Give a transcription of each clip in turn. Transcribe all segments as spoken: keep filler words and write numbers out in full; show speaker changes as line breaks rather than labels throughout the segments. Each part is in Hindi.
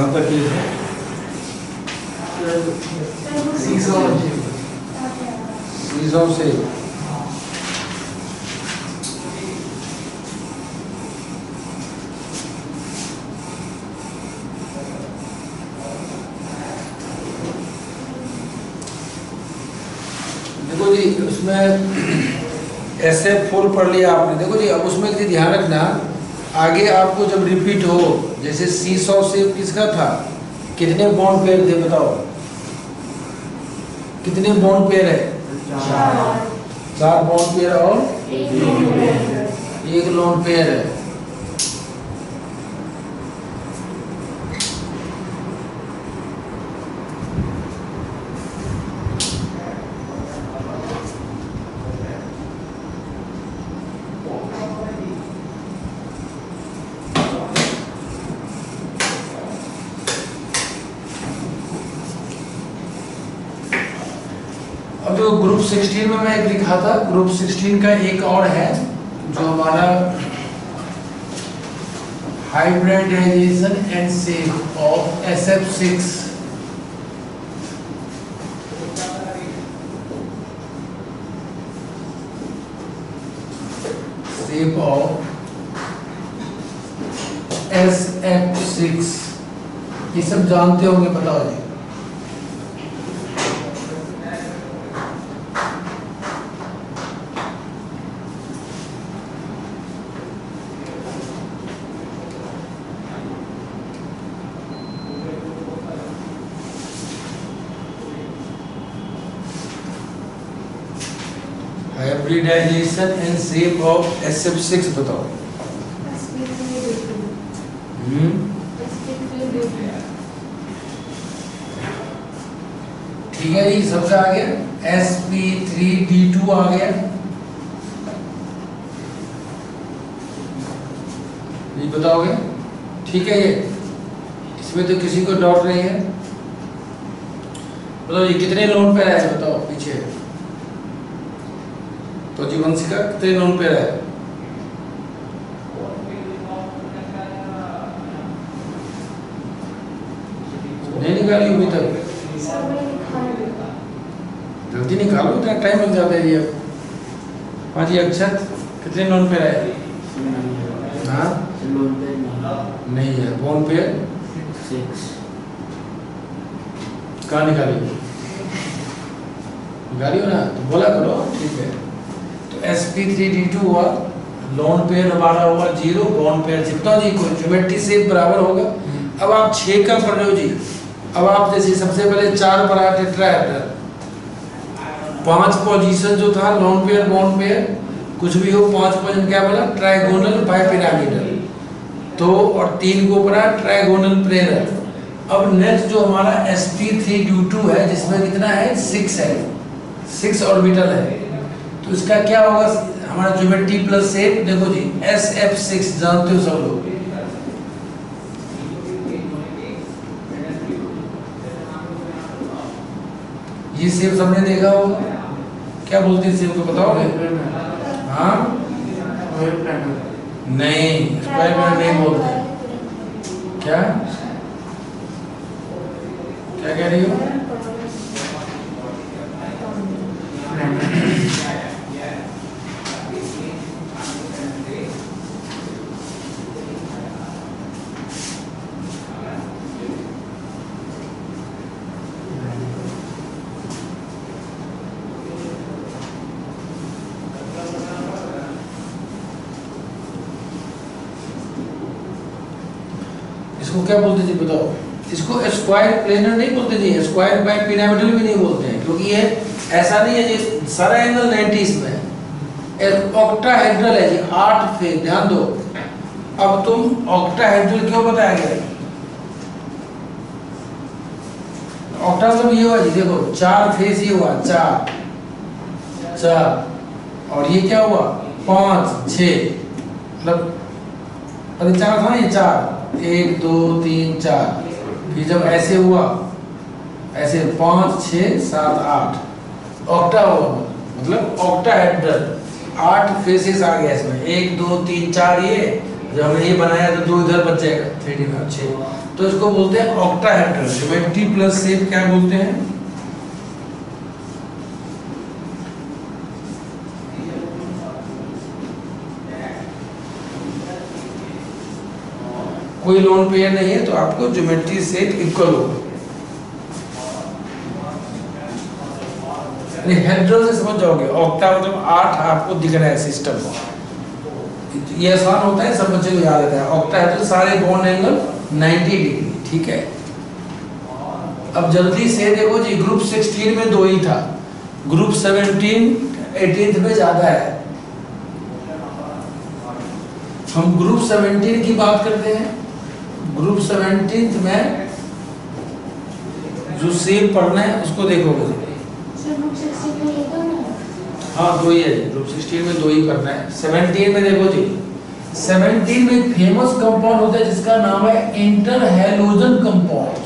कहाँ तक ये है?
सीसॉ
सीसॉ से देखो जी, उसमें ऐसे फुल पढ़ लिया आपने। देखो जी, अब उसमें एक ध्यान रखना, आगे आपको जब रिपीट हो, जैसे सीसॉ से किसका था, कितने बॉन्ड पेयर थे बताओ, कितने बॉन्ड पेयर है?
चार
चार बॉन्ड पेयर और एक लोन पेयर है। अब जो ग्रुप सोलह में मैं एक लिखा था, ग्रुप सोलह का एक और है जो हमारा hybridization and shape of S F six. Shape of S F six, ये सब जानते होंगे, बताओ जी। Hybridization and shape of S F six बताओ। हम्म ठीक है जी, सबका आ गया। S P three D two आ गया, ये बताओगे? ठीक है, ये इसमें तो किसी को डाउट नहीं है। बताओ ये कितने लोन पे है, बताओ पीछे तो जीवंशी का कितने लोन पे है? नहीं निकाली अभी तक, जल्दी निकालो, इतना टाइम लग जाता है। ये पाँच अक्षर कितने लोन पे है? हाँ
लोन पे
नहीं है, बोन पे
सिक्स।
कहाँ निकाली? निकाली हो ना, तो बोला करो। ठीक है, तो S P three D two हुआ, लोन पेयर हमारा हुआ जीरो, बॉन्ड पेयर जितना जी कोई ज्योमेट्री से बराबर होगा। अब आप छः का पढ़ रहे हो जी। अब आप जैसे सबसे पहले चार पढ़ा टेट्राहेड्रल, पांच पोजीशन जो था लोन पेयर बॉन्ड पेयर कुछ भी हो, पांच पोजीशन क्या बोला? Trigonal bipyramidal. तो और तीन को पढ़ा ट्राइगोनल प्रेरक। अब नेक्स्ट जो हमारा S P three D two है, जिसमें कितना है? सिक्स है, सिक्स ऑर्बिटल है। तो इसका क्या होगा हमारा ज्योमेट्री प्लस शेप? देखो जी, एस एफ सिक्स जानते हो सब लोग। ये शेप सबने देखा हो, क्या बोलते हैं शेप को बताओगे? हाँ नहीं, स्क्वायर पैनल नहीं बोलते। क्या क्या कह रही हो? इसको क्या बोलते जी बताओ? इसको स्क्वायर प्लेनर नहीं बोलते जी, स्क्वायर बाय पिरामिडल भी नहीं बोलते हैं, क्योंकि ये ऐसा नहीं है जी सारा एंगल नाइंटी इसमें है। ऑक्टाहेड्रल है जी, आठ फेस, ध्यान दो। अब तुम ऑक्टाहेड्रल क्यों बताया गया? ऑक्टा मतलब ये हुआ जी, देखो चार फेस ये हुआ, चार चार, और ये क्या हुआ? पाँच छः, मतलब अरे चार था ना, ये चार, एक दो तीन चार। फिर जब ऐसे हुआ, ऐसे पाँच छः सात आठ, ऑक्टा हुआ, मतलब ऑक्टाहेड्रल, आठ फेसेस आ गया इसमें, एक दो तीन चार ये जब हमने ये बनाया तो दो इधर बच जाएगा थ्री डी में अच्छे, तो इसको बोलते हैं ऑक्टाहेड्रल। ज्योमेट्री प्लस शेप क्या बोलते हैं? कोई लोन पेयर नहीं है तो आपको ज्योमेट्री सेट इक्वल होगा। हेड्रल से समझ जाओगे, ऑक्टा मतलब आठ आपको दिख रहा है सिस्टम, ये आसान होता है, सब बच्चे को याद रहता है। ऑक्टा है तो सारे बॉन्ड एंगल नब्बे डिग्री, ठीक है। अब जल्दी से देखो जी, ग्रुप सोलह में दो ही था, ग्रुप सत्रह अठारह में ज्यादा है। हम ग्रुप सत्रह की बात करते हैं। ग्रुप सत्रह में जो शेप पढ़ना है उसको देखोगे। हाँ दो ही है, ग्रुप सोलह में दो ही करना है। सत्रह में देखो जी, सत्रह में एक फेमस कंपाउंड होता है जिसका नाम है इंटरहैलोजन कंपाउंड्स।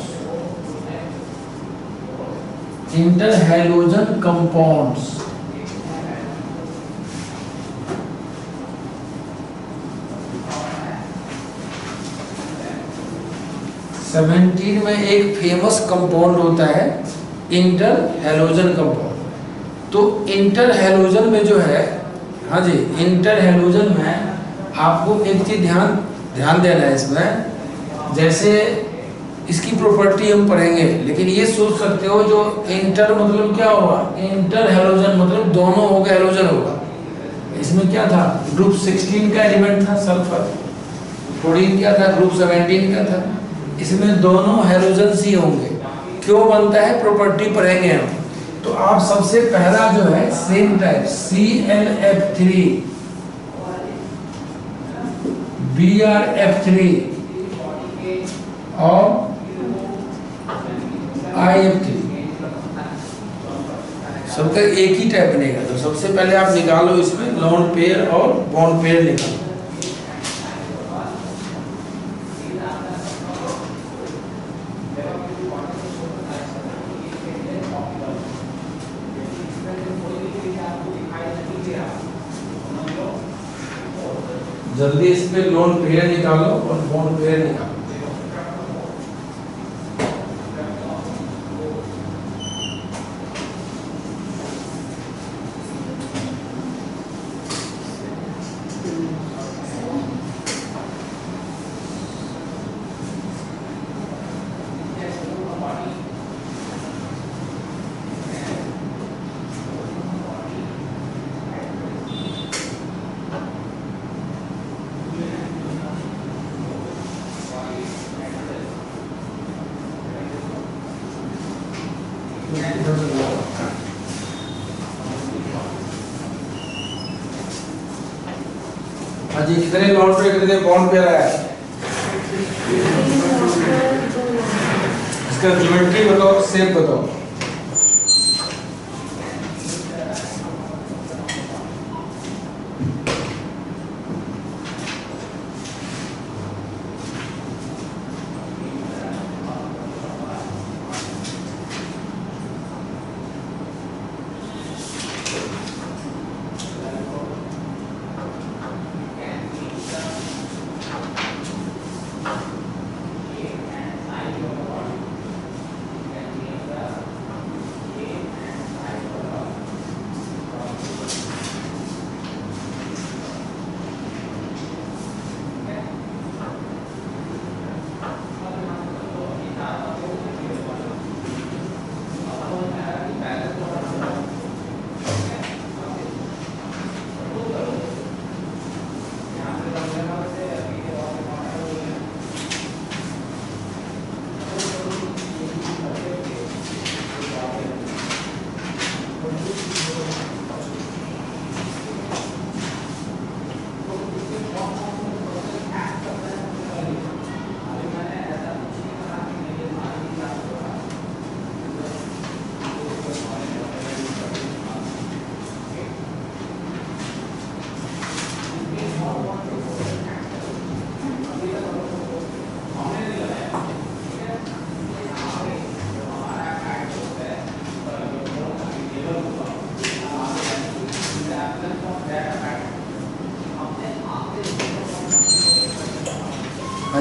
इंटरहैलोजन कंपाउंड्स सत्रह में एक फेमस कंपाउंड होता है इंटरहैलोजन कंपाउंड। तो इंटरहैलोजन में जो है, हाँ जी, इंटरहैलोजन में आपको एक चीज ध्यान ध्यान देना है इसमें। जैसे इसकी प्रॉपर्टी हम पढ़ेंगे, लेकिन ये सोच सकते हो जो इंटर मतलब क्या होगा, इंटरहैलोजन मतलब दोनों होगा, हैलोजन होगा। इसमें क्या था, ग्रुप सोलह का एलिमेंट था सल्फर, फ्लोरीन क्या था, ग्रुप सत्रह का था। इसमें दोनों हैलोजन ही होंगे। क्यों बनता है, प्रॉपर्टी पढ़ेंगे हम। तो आप सबसे पहला जो है same type C L F three B R F three और आई एफ थ्री, सबका एक ही टाइप बनेगा। तो सबसे पहले आप निकालो इसमें लोन पेयर और बॉन्ड पेयर निकालो। जल्दी इस पे लोन पेयर निकालो और बॉन्ड पेयर निकालो। हाँ जी, कितने लोन पे कितने बॉन्ड पे आया है, इसका ज्योमेट्री बताओ, शेप बताओ।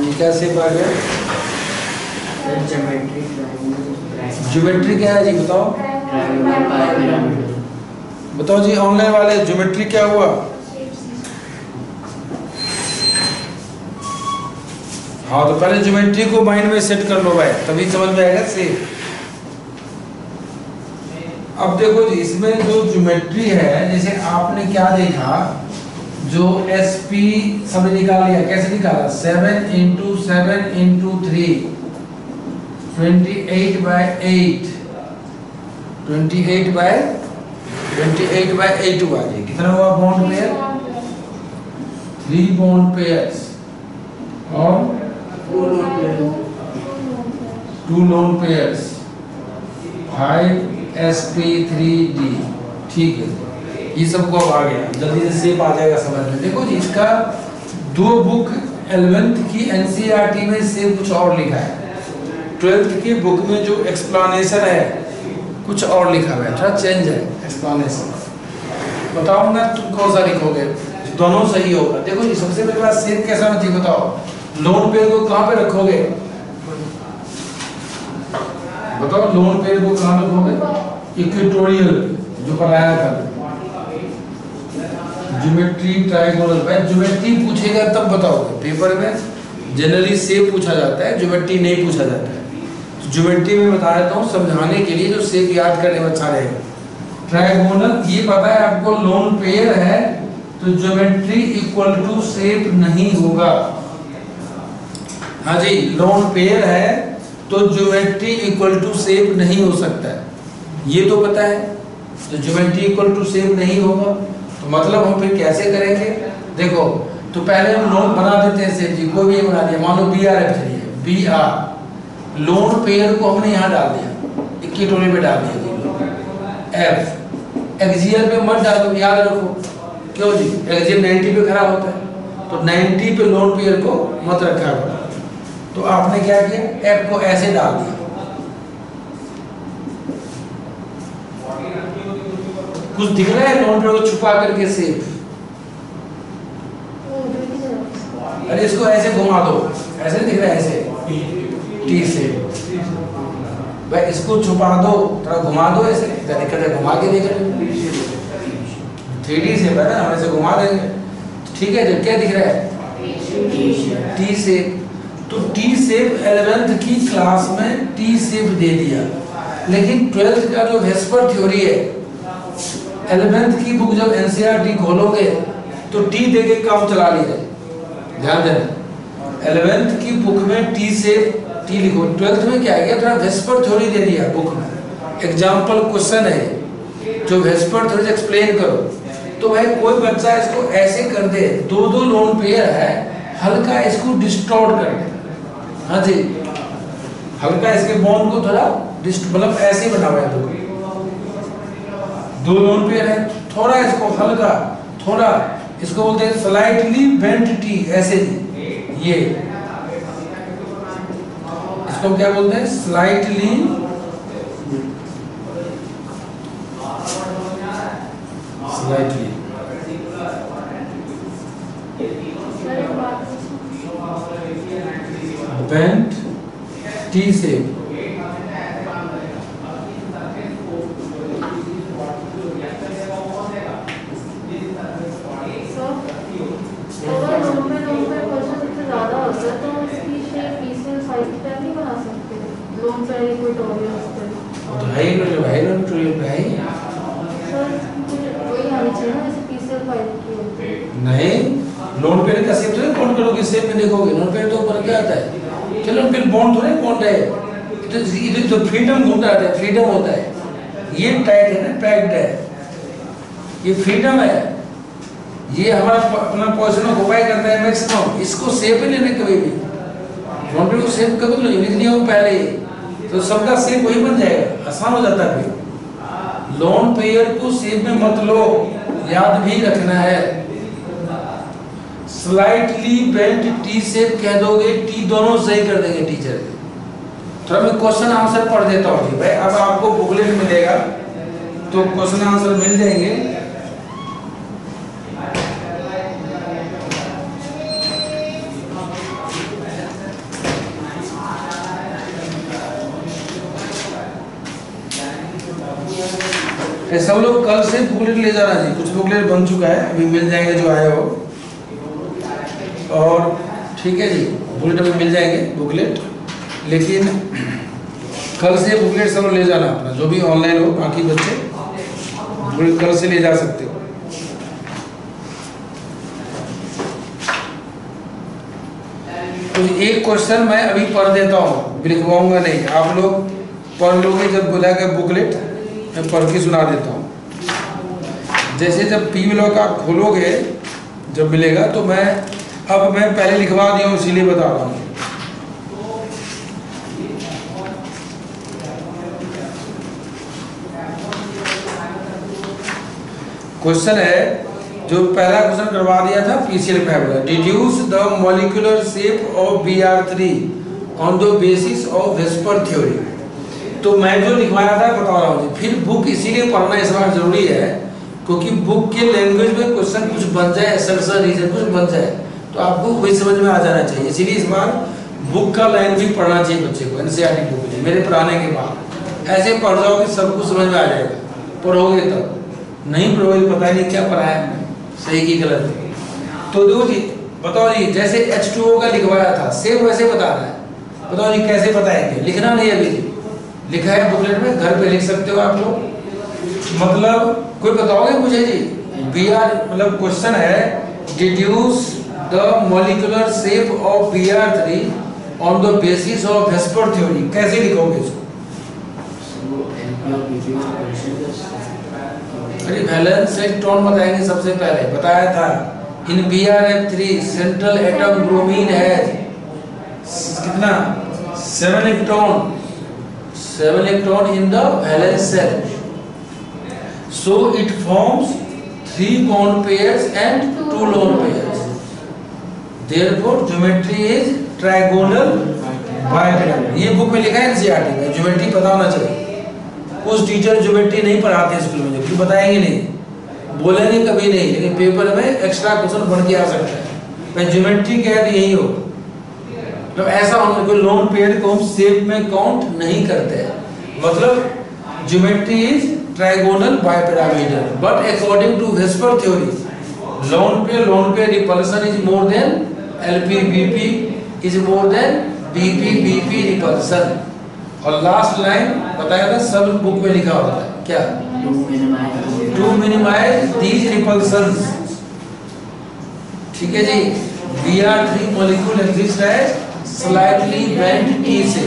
जी क्या शेप आ गया?
सर ज्योमेट्री ट्रायंगल
ज्योमेट्री क्या है जी बताओ?
Triangle pyramid.
बताओ जी ऑनलाइन वाले ज्योमेट्री क्या हुआ? हाँ तो पहले ज्योमेट्री को माइंड में सेट कर लो भाई, तभी समझ में आएगा शेप। अब देखो जी इसमें जो ज्योमेट्री है, जैसे आपने क्या देखा, जो एस पी सबने निकाल लिया, कैसे निकाला? Seven into seven into three twenty eight by eight, twenty eight by twenty eight by eight हुआ जी। कितना हुआ bond pair? Three bond pairs और two lone pairs, five S P three D. ठीक है, ये सबको अब आ गया, जल्दी से शेप आ जाएगा समझ में। देखो जी इसका दो बुक इलेवेंथ की एनसीईआरटी में शेप कुछ और लिखा है, ट्वेल्थ की बुक में जो एक्सप्लेनेशन है कुछ और लिखा हुआ है, थोड़ा चेंज है एक्सप्लेनेशन। बताओ ना तुम कौन सा लिखोगे, दोनों सही होगा। देखो जी सबसे पहले बात शेप कैसा होना चाहिए बताओ? लोन पेयर को कहाँ पे रखोगे बताओ? लोन पेयर को कहाँ रखोगे? इक्वेटोरियल जो पढ़ाया था, ज्योमेट्री ट्रायंगुलर। भाई ज्योमेट्री पूछेगा तब बताओगे, पेपर में जनरली शेप पूछा जाता है, ज्योमेट्री नहीं पूछा जाता है। तो ज्योमेट्री में बता देता हूँ समझाने के लिए, जो शेप याद करने में अच्छा रहेगा। ट्रायंगुलर ये पता है आपको, लोन पेयर है तो ज्योमेट्री इक्वल टू शेप नहीं होगा। हाँ जी, लोन पेयर है तो ज्योमेट्री इक्वल टू शेप नहीं हो सकता है, ये तो पता है। तो ज्योमेट्री इक्वल टू शेप नहीं होगा तो मतलब हम फिर कैसे करेंगे? देखो तो पहले हम लोन बना देते हैं शेप जी, कोई भी बना दिया, मानो बी आर एफ चाहिए, बी आर लोन पेयर को हमने यहाँ डाल दिया, इक्वेटोरियल पे डाल दिया जी। एफ एक्सियल पे मत डालो, याद रखो, क्यों जी? एक्सियल नाइन्टी पे खराब होता है, तो नाइन्टी पे लोन पेयर को मत रखा करो। तो आपने क्या किया, एफ को ऐसे डाल दिया। कुछ दिख रहा है लोन पेयर को छुपा करके शेप? अरे इसको ऐसे घुमा दो, ऐसे दिख रहा है, ऐसे टी से। भाई इसको छुपा दो, थोड़ा घुमा दो, ऐसे क्या दिक्कत है? घुमा के देख लो, थ्री डी से है ना, हम ऐसे घुमा देंगे। ठीक है, जब क्या दिख रहा है? T shape. तो टी शेप इलेवेंथ की क्लास में टी शेप दे दिया, लेकिन ट्वेल्थ का जो वेस्पर थ्योरी है, इलेवेंथ की बुक जब एनसीईआरटी खोलोगे तो टी देके काम चला लीजिए, ध्यान देना। इलेवेंथ की बुक में टी शेप टी लिखो, ट्वेल्थ में क्या है, थोड़ा वेस्पर थ्योरी दे दिया बुक में। एग्जाम्पल क्वेश्चन है जो वेस्पर थ्योरी एक्सप्लेन करो। तो भाई कोई बच्चा इसको ऐसे कर दे, दो दो लोन पेयर है, हल्का इसको डिस्टॉर्ट कर दे। हाँ जी, हल्का इसके बॉन्ड को थोड़ा मतलब ऐसे बनाओ, दो दो लोन पेयर है, थोड़ा इसको हल्का, थोड़ा इसको बोलते हैं स्लाइटली बेंट टी, ऐसे ये इसको क्या बोलते हैं? Slightly slightly bent T shape. तो है ही जो है ना ट्यूटोरियल पे है ही नहीं। लोन पेयर का शेप थोड़ी बॉन्ड करोगे, शेप में देखोगे लोन पेयर तो ऊपर क्या आता है? चलो फिर बॉन्ड थोड़े बॉन्ड है, तो ये तो फ्रीडम घूमता रहता है, फ्रीडम होता है। ये टाइट है ना, पैक्ड है, ये फ्रीडम है, ये हमारा अपना पोजीशन ऑक्युपाई करता है मैक्सिमम। इसको शेप ही लेने कभी भी लोन पेयर को शेप कभी लो, लिख दिया हो पहले ही तो सबका शेप वही बन जाएगा, आसान हो जाता है। फिर लोन पेयर को शेप में मत लो, याद भी रखना है। स्लाइटली बेंट टी शेप कह दोगे, टी दोनों सही कर देंगे टीचर। थोड़ा मैं क्वेश्चन आंसर पढ़ देता हूँ भाई, अब आपको बुकलेट मिलेगा तो क्वेश्चन आंसर मिल जाएंगे। है। सब लोग कल से बुकलेट ले जाना जी, कुछ बुकलेट बन चुका है, अभी मिल जाएंगे जो आए हो। और ठीक है जी, बुकलेट अभी मिल जाएंगे बुकलेट, लेकिन कल से बुकलेट सब लोग ले जाना अपना, जो भी ऑनलाइन हो, बाकी बच्चे बुकलेट कल से ले जा सकते हो। तो एक क्वेश्चन मैं अभी पढ़ देता हूँ, लिखवाऊंगा नहीं, आप लोग पढ़ लोगे जब बोला गया बुकलेट, मैं पढ़ के सुना देता हूँ। जैसे जब पी ब्लॉक आप खोलोगे जब मिलेगा, तो मैं अब मैं पहले लिखवा दिया हूँ इसीलिए बता रहा हूँ। क्वेश्चन है, जो पहला क्वेश्चन करवा दिया था PCL formula, deduce the molecular shape of B R three on the basis of VSEPR theory. तो मैं जो लिखवाया था बता रहा हूँ, फिर बुक इसीलिए पढ़ना इस बार जरूरी है क्योंकि बुक के लैंग्वेज में क्वेश्चन कुछ बन जाए, असर्शन रीजन कुछ बन जाए, तो आपको वही समझ में आ जाना चाहिए। इसीलिए इस बार बुक का लाइन भी पढ़ना चाहिए बच्चे को, एनसीईआरटी बुक में मेरे पढ़ाने के बाद। ऐसे पढ़ जाओगे सब कुछ समझ में आ जाएगा, पढ़ोगे तब, नहीं पढ़ोगे पता नहीं क्या पढ़ाया है, सही की गलत। तो देखो जी, बताओ जी, जैसे एच टू ओ का लिखवाया था सेम वैसे बता रहा है, बताओ जी कैसे बताएंगे? लिखना नहीं अभी, लिखा है बुकलेट में, घर पे लिख सकते हो आप लोग। मतलब कोई बताओगे मुझे जी? बी आर मतलब क्वेश्चन है, deduce the molecular shape of B R three on the basis of VSEPR theory, कैसे लिखोगे इसको? अरे वैलेंस इलेक्ट्रॉन बताएंगे सबसे पहले, बताया था in B R F three central atom bromine है कितना? Seven electron, seven electron in the valence shell, so it forms three bond pairs and two lone pairs, therefore geometry is trigonal bipiramidal। ये बुक में लिखा है एनसीईआरटी में, ज्योमेट्री पता होना चाहिए। कुछ टीचर ज्योमेट्री नहीं पढ़ाते स्कूल में, क्यों बताएंगे नहीं, बोलेंगे कभी नहीं, लेकिन पेपर में एक्स्ट्रा क्वेश्चन बन के आ सकता है। मैं ज्योमेट्री कह दी यही हो, मतलब ऐसा होना कोई लोन पेयर को हम शेप में काउंट नहीं करते, मतलब geometry is trigonal bipyramidal, but according to Vesper theory, lone pair lone pair repulsion is more than L P B P is more than B P B P repulsion। और लास्ट लाइन बताया था, सब बुक में लिखा होता है क्या? To minimize these repulsions. ठीक है जी, B R three molecule exist है स्लाइटली बेंट टी से,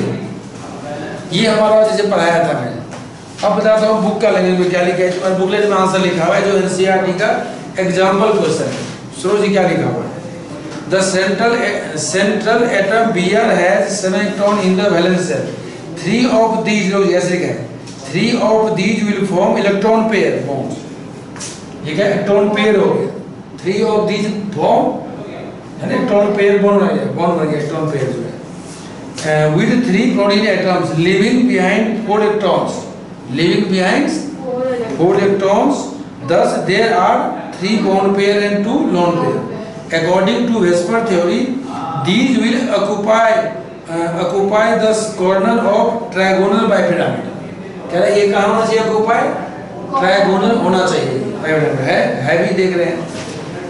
ये हमारा जैसे पढ़ाया था मैंने। अब बताता हूँ बुक का लैंग्वेज में क्या लिखा है, और बुकलेट में आंसर लिखा हुआ है जो एनसीईआरटी का एग्जांपल क्वेश्चन है। सुनो जी क्या लिखा हुआ है, the central central atom B R has seven electron in the valence shell, three of these, लोग ऐसे लिखा है, three of these will form electron pair bond. ये क्या इलेक्ट्रॉन पेयर हो गया, थ्री ऑफ दीज फॉर्म है ना इलेक्ट्रॉन पेयर बॉन्ड बन गया, बॉन्ड बन गया इलेक्ट्रॉन पेयर जो है, with three chlorine atoms living behind four electrons, leaving behind four electrons, thus there are three bond pair and two lone pair। According to Vesper theory, these will occupy uh, occupy the corner of trigonal bipyramid। कह रहा है ये कहाँ होना चाहिए? occupy trigonal होना चाहिए, pyramid है है भी देख रहे हैं,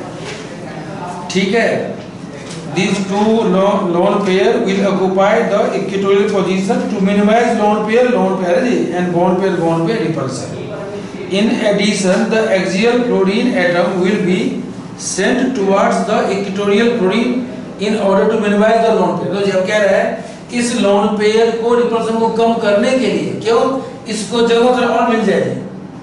ठीक है। These two lone, lone pair will occupy the equatorial position to minimize lone pair lone pair and bond pair bond pair repulsion। In addition, the axial chlorine atom will be sent towards the equatorial chlorine in order to minimize the lone pair। तो जब कह रहा है इस lone pair को repulsion को कम करने के लिए, क्यों? इसको जगह थोड़ा और मिल जाएगी।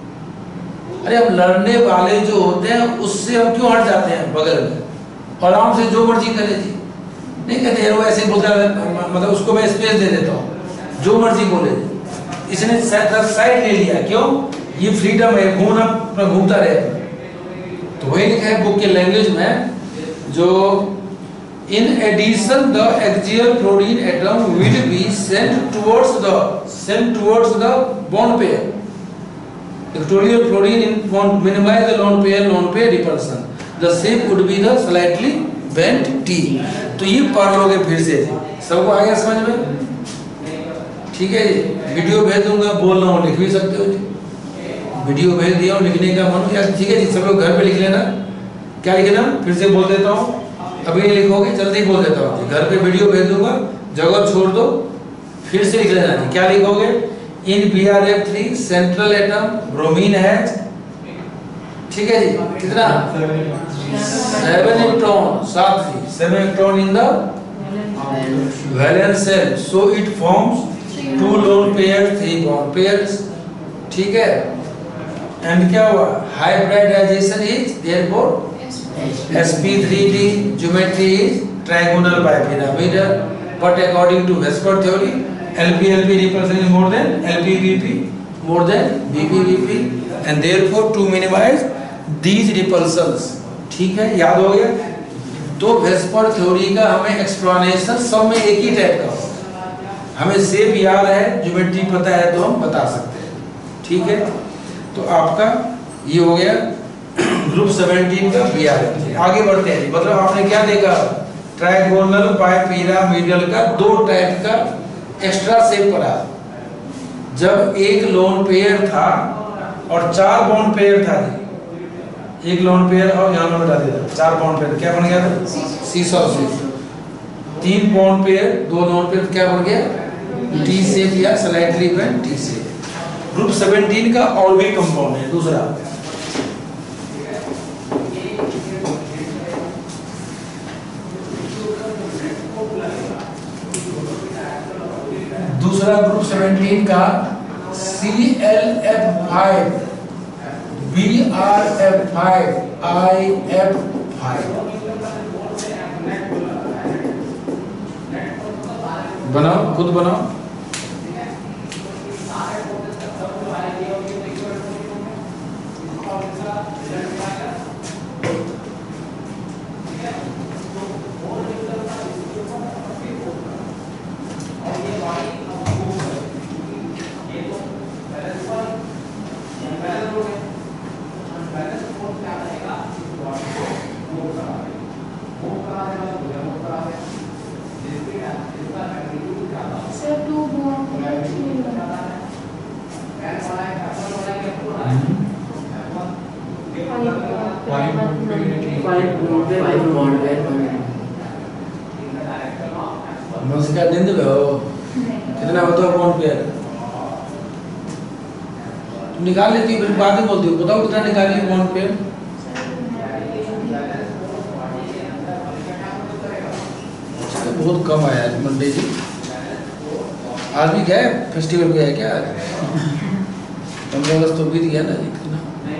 अरे हम लड़ने वाले जो होते हैं उससे हम क्यों हट जाते हैं बगल में, आराम से जो मर्जी करे जी, नहीं कहते वो ऐसे बोलता है, मतलब उसको मैं स्पेस दे देता हूँ जो मर्जी बोले। इसने साइड ले लिया, क्यों? ये फ्रीडम है, घूमना अपना घूमता रहे। तो वही लिखा है बुक के लैंग्वेज में, जो in addition the axial chlorine atom will be sent towards the sent towards the bond pair, equatorial chlorine in bond minimize the lone pair lone pair repulsion, the shape would be the slightly bent T। तो ये पढ़ लोगे फिर से, सबको आ गया समझ में? ठीक है जी, वीडियो भेज दूंगा, बोल रहा हूँ लिख भी सकते हो जी, वीडियो भेज दिया हूँ, लिखने का मन यार ठीक है जी, सब लोग घर पे लिख लेना। क्या लिखना, फिर से बोल देता हूँ, अभी नहीं लिखोगे जल्दी बोल देता हूँ, घर पे वीडियो भेज दूंगा, जगह छोड़ दो, फिर से लिख लेना जी। क्या लिखोगे, in B R F three central atom bromine has, ठीक है जी, कितना सेवन इलेक्ट्रॉन, सात जी seven electron in the valence shell, so it forms two lone pair three bond pairs, ठीक है। एंड क्या हुआ, hybridization is therefore S P three D geometry is trigonal bipyramidal, but according to Vesper theory, L P L P repulsion is more than L P V P, more than V P V P, and therefore to minimize these repulsions, ठीक है, याद हो गया। तो वेस्पर थ्योरी का हमें एक्सप्लेनेशन सब में एक ही टाइप का होगा, हमें सेम याद है, ज्योमेट्री पता है तो हम बता सकते हैं, ठीक है। तो आपका ये हो गया ग्रुप सेवनटीन का बी आर एफ। आगे बढ़ते हैं, मतलब आपने क्या देखा, ट्राइगोनल बाइपिरामिडल का दो टाइप का एक्स्ट्रा शेप पड़ा। जब एक लोन पेयर था और चार बॉन्ड पेयर था, एक लोन पेयर और यहाँ में बता दिया चार बॉन्ड पेयर, क्या बन गया था, सीसॉ शेप। तीन बॉन्ड पेयर, दो लोन पेयर, क्या बन गया, टी शेप या slightly bent T shape. Group seventeen का और भी कंपाउंड है दूसरा, दूसरा ग्रुप सेवनटीन का C L F five, B R F five, I F five, बनाओ खुद बनाओ। नमस्कार, नींद में हो, कितना होता है बॉन्ड पेयर, तुम निकाल लेती हो फिर बाद में बोलती हो, बताओ कितना निकाली बॉन्ड पेयर। बहुत कम आया आज मंडे जी, आज भी गए फेस्टिवल गया है क्या, पंद्रह अगस्त तो बीत गया ना जी, कितना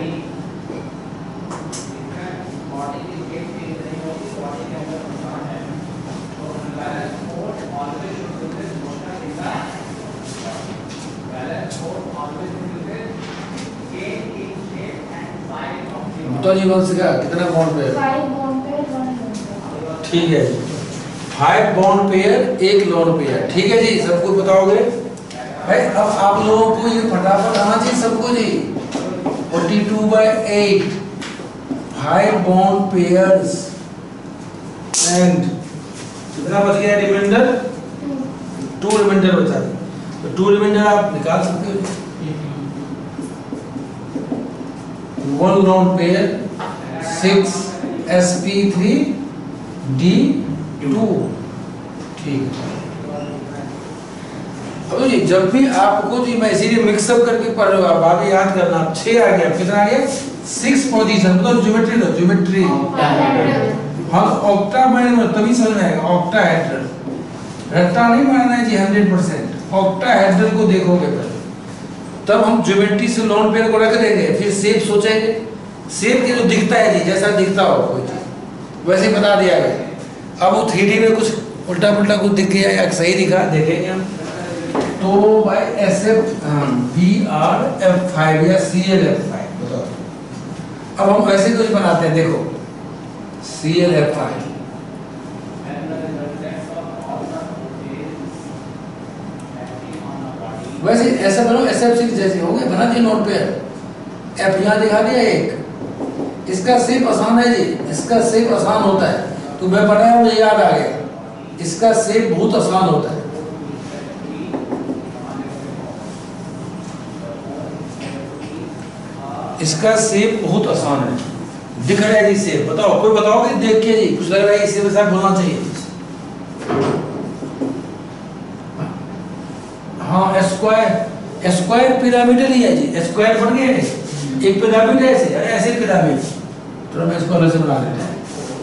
जी वंश का कितना बॉन्ड पेयर, ठीक है जी, फाइव बॉन्ड पेयर एक लोन पेयर, ठीक है जी, सबको बताओगे भाई। अब आप लोगों को ये फटाफट आना चाहिए सबको जी, forty two by eight, five bond pairs and कितना बच गया रिमाइंडर, टू रिमाइंडर बचा, तो टू रिमाइंडर आप निकाल सकते हो। One lone pair, six S P three D two, ठीक है। अब जी जब भी आपको जी मैं इसीलिए मिक्सअप करके पढ़ रहा हूँ, आप आगे याद करना, छह आ गया, कितना आ गया, सिक्स पोजीशन, मतलब ज्योमेट्री ना ज्योमेट्री, हाँ ऑक्टा मारना तभी समझ में आएगा, ऑक्टाहेड्रल, रट्टा नहीं मारना है जी हंड्रेड परसेंट, ऑक्टाहेड्रल को देखोगे पहले, तब हम ज्योमेट्री से लोन पेयर को रख देंगे, फिर शेप सोचेंगे, शेप के जो दिखता है जी, जैसा दिखता हो कोई चीज वैसे बता दिया गया। अब वो थ्री डी में कुछ उल्टा पुल्टा कुछ दिख गया या सही दिखा, देखेंगे हम, तो भाई S F B R F five या सी एल एफ फाइव बताओ। अब हम ऐसे कुछ बनाते हैं, देखो सी एल एफ फाइव, वैसे ऐसा बनाओ, एस एफ सिक्स जैसे हो गया, बना दिया नोट पे, एफ यहाँ दिखा दिया एक, इसका शेप आसान है जी, इसका शेप आसान होता है, तो मैं बनाया मुझे याद आ गया, इसका शेप बहुत आसान होता है। इसका शेप बहुत आसान है, दिख रहा है जी शेप। बताओ, कोई बताओगे देख के जी, कुछ लग रहा है इसी के साथ बोलना चाहिए। हाँ स्क्वायर, स्क्वायर पिरामिडल ही है जी, स्क्वायर बन गया है, एक पिरामिड है ऐसे, ऐसे पिरामिड। तो हम इसको अलग से बना लेते हैं।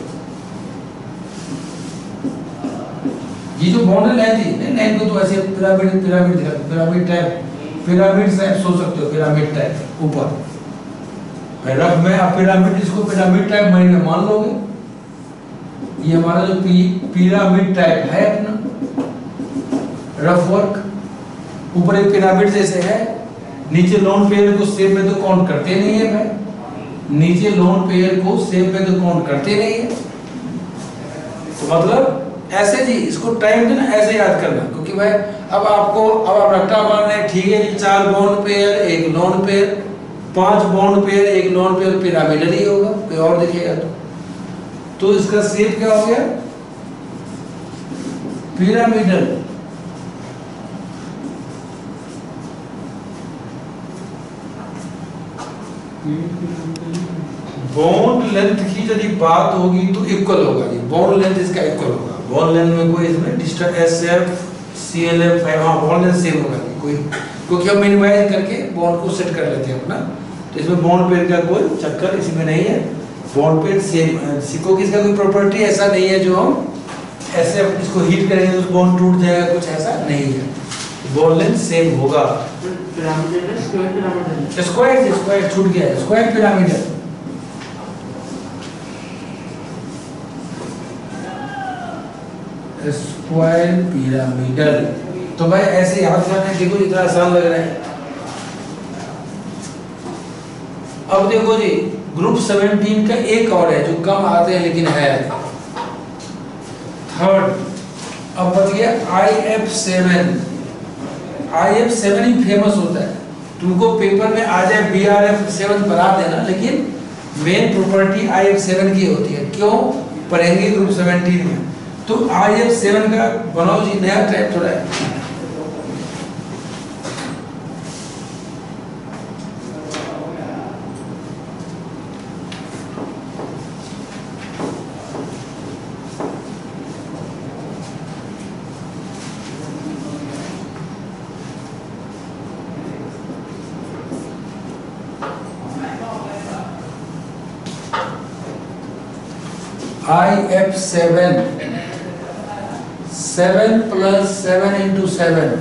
ये जो मॉडल है जी, नहीं नहीं को तो ऐसे pyramid pyramid pyramid type, pyramid type सोच सकते हो, पिरामिड टाइप ऊपर रफ में आप पिरामिड, इसको पिरामिड टाइप माइंड में मान लोगे। ये हमारा जो पी, पिरामिड टाइप है अपना रफ वर्क, ऊपर एक पिरामिड जैसे है, नीचे लोन पेयर को सेम में तो काउंट करते नहीं है भाई, नीचे लोन पेयर को सेम में तो काउंट करते नहीं है। तो मतलब ऐसे जी, इसको टाइम देना ऐसे याद करना, क्योंकि भाई अब आपको, अब आप रट्टा मार रहे हैं, ठीक है जी, चार बॉन्ड पेयर एक लोन पेयर, पांच बॉन्ड पेयर एक लोन पेयर, पिरामिडल ही होगा, कोई और दिखेगा तो तो इसका शेप क्या हो गया, पिरामिडल। बॉन्ड लेंथ की यदि बात होगी तो इक्वल होगा जी, बॉन्ड लेंथ इसका इक्वल होगा। बॉन्ड लेंथ में कोई इसमें distance S F C L F है, हाँ बॉन्ड लेंथ सेम होगा जी, कोई, क्योंकि हम मिनिमाइज करके बॉन्ड को सेट कर लेते हैं अपना, तो इसमें बॉन्ड पेयर का कोई चक्कर इसमें नहीं है। बॉन्ड पेयर सेम, सिको की इसका कोई प्रॉपर्टी ऐसा नहीं है जो हम ऐसे इसको हीट करेंगे तो बॉन्ड टूट जाएगा, कुछ ऐसा नहीं है, बॉन्ड लेंथ सेम होगा। स्क्वायर स्क्वायर छूट गया, स्क्वायर पिरामिडल। स्क्वायर पिरामिडल, तो भाई ऐसे याद करना, देखो इतना आसान लग रहा है। अब देखो जी, ग्रुप सेवनटीन का एक और है जो कम आते हैं लेकिन है, थर्ड। अब बच गया I F seven. I F seven ही फेमस होता है, तुमको पेपर में आ जाए बी आर एफ सेवन बना देना, लेकिन main property I F seven की होती है। क्यों पढ़ेंगे ग्रुप सेवनटीन में, तो आई एफ सेवन का बनाओ जी, नया टाइप थोड़ा है। I F seven, seven plus seven into seven,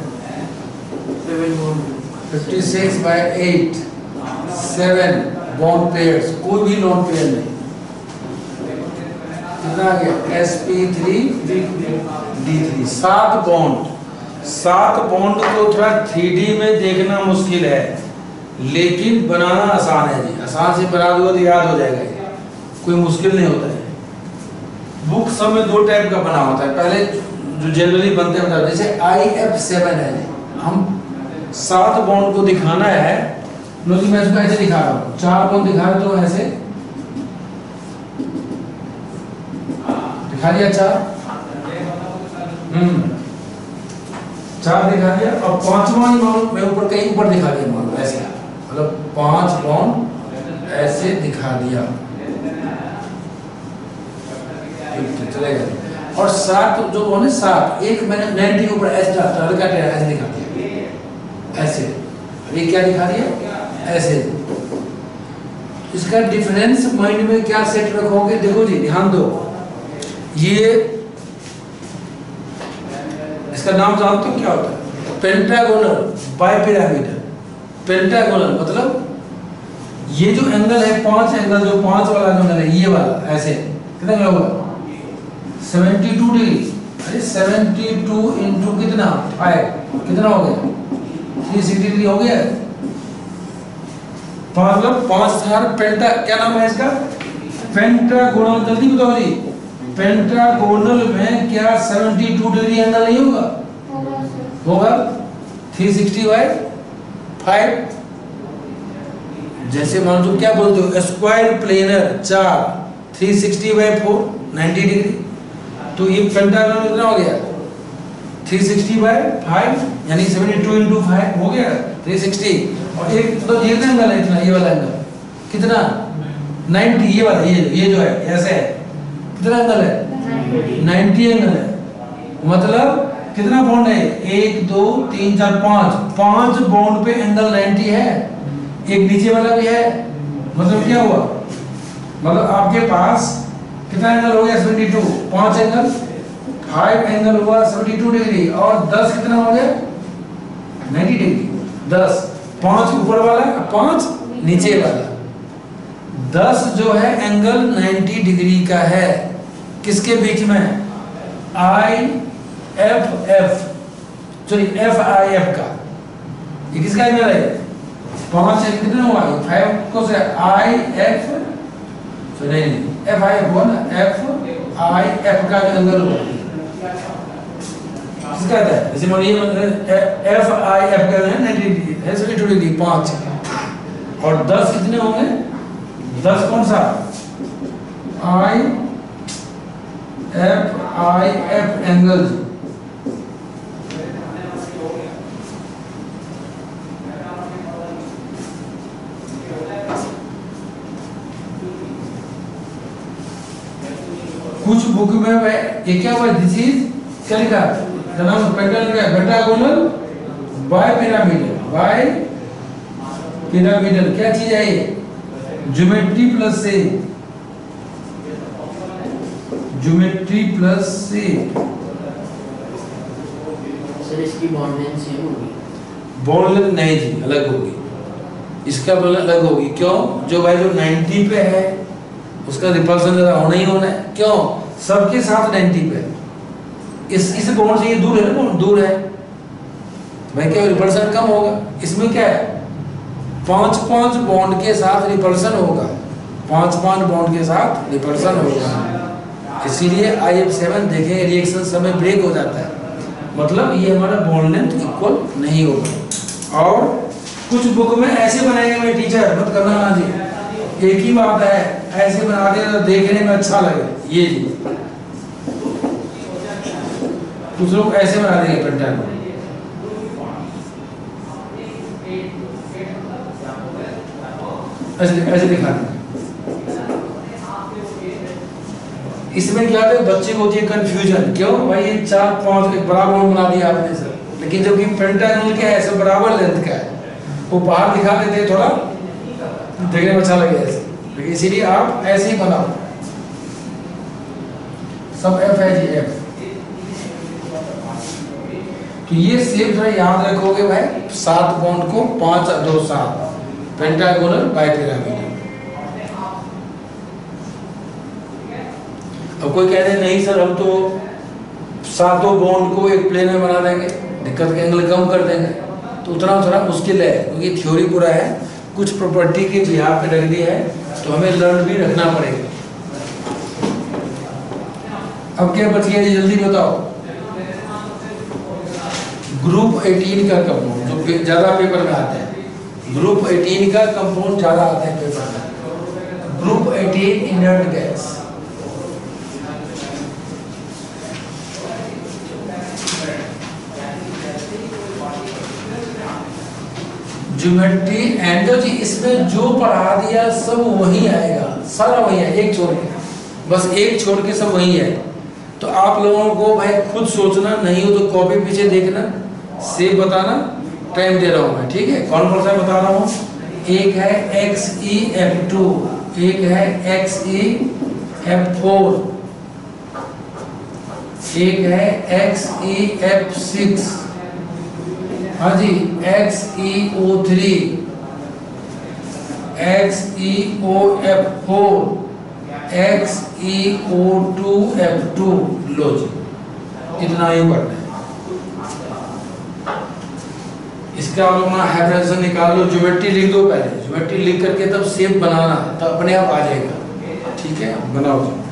fifty six by eight, seven bond pairs, कोई भी लोन पेयर नहीं, कितना आ गया S P three D three, सात बॉन्ड। सात बॉन्ड को थोड़ा थ्री डी में देखना मुश्किल है, लेकिन बनाना आसान है जी, आसान से बना दो तो याद हो जाएगा, कोई मुश्किल नहीं होता है। बुक सब में दो टाइप का बना होता है, पहले जो जनरली बनते हैं, जैसे आई एफ सेवन है, हम सात बॉन्ड को दिखाना है, लो जी मैं इसको ऐसे दिखा रहा हूँ, चार बॉन्ड दिखा रहे तो ऐसे दिखा दिया, चार हम्म चार दिखा दिया, और पांचवा बॉन्ड मैं ऊपर कहीं ऊपर दिखा दिया, मान लो ऐसे, मतलब पांच बॉन्ड ऐसे दिखा दिया, चलेगा। और सात जो बॉन्ड है, सात एक मैंने नाइनटी के ऊपर ऐसे हल्का ऐसे दिखा दिया, ऐसे, ये क्या दिखा दिया ऐसे। इसका डिफरेंस माइंड में क्या सेट रखोगे, देखो जी ध्यान दो, ये इसका नाम जानते हो क्या होता है, पेंटागोनल बाइपिरामिडल। पेंटागोनल मतलब ये जो एंगल है, पांच एंगल, जो पांच वाला एंगल है, ये वाला ऐसे कितना एंगल होगा, सेवेंटी टू डिग्री। अरे सेवेंटी टू इंटू कितना फाइव, कितना हो गया थ्री सिक्सटी डिग्री हो गया, मतलब पांच हजार पेंटा, क्या नाम है इसका, पेंटागोनल। जल्दी बताओ जी, पेंटागोनल में क्या सेवेंटी टू डिग्री एंगल नहीं होगा, होगा थ्री सिक्सटी बाई फाइव। जैसे मान लो क्या बोलते हो, स्क्वायर प्लेनर चार, three sixty by four ninety degree, तो ये पेंटागोनल कितना हो गया थ्री सिक्सटी बाई फाइव, यानी सेवेंटी टू इंटू फाइव हो गया थ्री सिक्सटी, और एक तो ये एंगल है इतना, ये वाला एंगल कितना नाइन्टी, ये वाला ये ये जो है ऐसे है, कितना एंगल है नाइन्टी एंगल है। मतलब कितना बॉन्ड है, एक दो तीन चार पांच, पांच बॉन्ड पे एंगल नाइन्टी है, एक नीचे वाला भी है। मतलब क्या हुआ, मतलब आपके पास कितना एंगल हो गया सेवेंटी टू, पांच एंगल, फाइव एंगल हुआ सेवेंटी टू डिग्री, और दस कितना हो गया नाइन्टी डिग्री। दस, पांच ऊपर वाला, पांच नीचे वाला, दस जो है एंगल नाइन्टी डिग्री का है। किसके बीच में, I F F, sorry F I F का, ये किसका एंगल है, पांच कितना हुआ, फाइव को से आई एफ, सॉरी नहीं एफ आई एफ हुआ ना, एफ आई एफ का एंगल हुआ, किसका है, जैसे मान लीजिए एफ आई एफ का है नाइन्टी डिग्री है, सेवेंटी टू डिग्री, पांच, और दस कितने होंगे, दस कौन सा, I F I F angle, कुछ बुक में ये क्या हुआ, दिस इज क्या लिखा, नाम पेंटागन लिखा है, pentagonal bipyramidal, bipyramidal क्या चीज है ये, ज्योमेट्री प्लस से, ज्योमेट्री प्लस से।
सर इसकी बॉन्ड लेंथ सेम होगी,
बॉन्ड लेंथ नहीं जी अलग होगी, इसका बॉन्ड अलग होगी। क्यों, जो भाई जो नाइन्टी पे है उसका रिपल्सन ज़्यादा होना ही होना है, क्यों, सबके साथ नाइन्टी पे, इस इस बॉन्ड से ये दूर है ना, बॉन्ड दूर है भाई, क्या रिपल्सन कम होगा। इसमें क्या है, पांच पांच बॉन्ड के साथ रिपल्सन होगा, पांच पांच बॉन्ड के साथ रिपल्सन होगा, इसीलिए आई एफ सेवन देखें रिएक्शन समय ब्रेक हो जाता है, मतलब ये हमारा बॉन्ड लेंथ इक्वल नहीं होगा। और कुछ बुक में ऐसे बनाएंगे मेरे टीचर, मत करना ना जी, एक ही बात है, ऐसे बना दे तो देखने में अच्छा लगे, ये जी कुछ लोग ऐसे बना देंगे पेंटागन, ऐसे ऐसे दिखा देंगे। इसमें क्या है, बच्चे को होती है कंफ्यूजन, क्यों भाई ये चार पांच एक बराबर बना दिया आपने सर, लेकिन जब ये पेंटागन क्या है, सब बराबर लेंथ का है, वो बाहर दिखा देते हैं थोड़ा देखने में अच्छा लगे ऐसे, लेकिन इसीलिए आप ऐसे ही बनाओ, सब एफ है जी एफ। तो ये सेम थोड़ा याद रखोगे भाई, सात बॉन्ड को पांच दो सात, पेंटागोनल बाइपिरामिडल। अब कोई कह रहे नहीं सर हम तो सातों बॉन्ड को एक प्लेन में बना देंगे, दिक्कत के एंगल कम कर देंगे, तो उतना थोड़ा मुश्किल है, क्योंकि थ्योरी पूरा है, कुछ प्रॉपर्टी के यहाँ पे रख दी है, तो हमें लर्न भी रखना पड़ेगा। अब क्या बच गया जी, जल्दी बताओ। ग्रुप अठारह का कंपाउंड जो ज्यादा पेपर में आते हैं, ग्रुप अठारह का कंपाउंड ज्यादा आते हैं पेपर में, ग्रुप अठारह इनर्ट गैस, ज्योमेट्री एंगल जी, इसमें जो पढ़ा दिया सब वही आएगा, सारा वही है, एक छोड़ के, बस एक छोड़ के सब वही है। तो आप लोगों को भाई खुद सोचना, नहीं हो तो कॉपी पीछे देखना, सेव बताना, टाइम दे रहा हूँ मैं, ठीक है। कौन कौन सा बता रहा हूँ, एक है एक्स ई एफ टू, एक है एक्स ई एफ फोर, एक है एक्स ई एफ सिक्स, हाँ जी X E O three, X E O F four, X E O two F two. लो जी इतना ही पढ़ना है, इसका आप अपना हाइब्रिडेशन निकाल लो, ज्योमेट्री लिख दो पहले, ज्योमेट्री लिख करके तब शेप बनाना, तब अपने आप आ जाएगा, ठीक है बनाओ जी।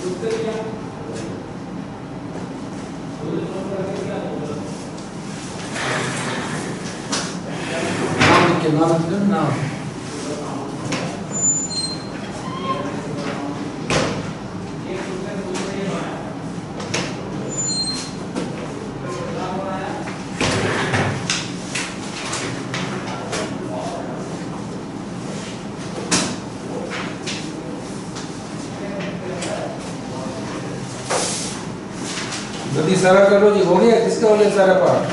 नाम लिख के नाम लिख दो नाम। जल्दी सारा कर लो जी, हो गया किसका हो गया सारा पाठ?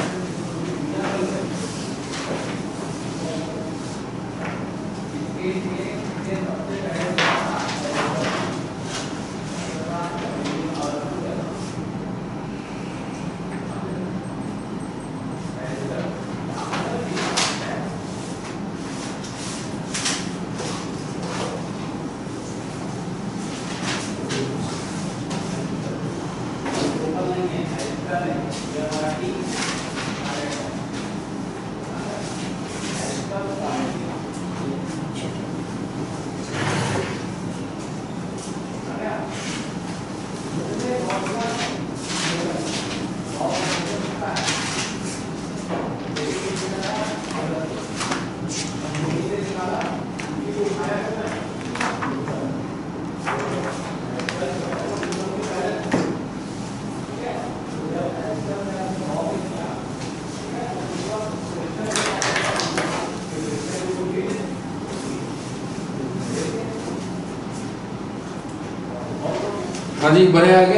हाँ जी बढ़े आगे।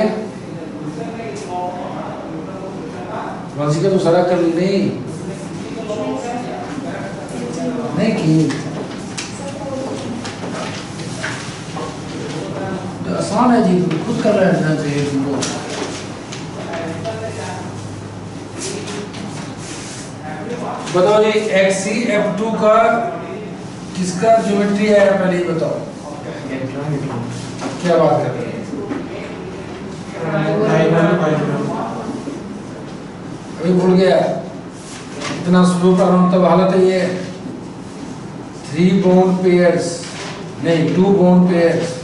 वंशिका तो सारा कर ली नहीं नहीं की तो आसान है जी, तुम खुद कर रहे हैं चाहिए तुमको। बताओ जी एक्स सी एफ टू का किसका ज्योमेट्री है पहले ही बताओ। क्या बात कर रहे हैं? अभी भूल गया, इतना स्लो कर रहा हूं तब हालत है ये। थ्री बॉन्ड पेयर्स नहीं टू बॉन्ड पेयर्स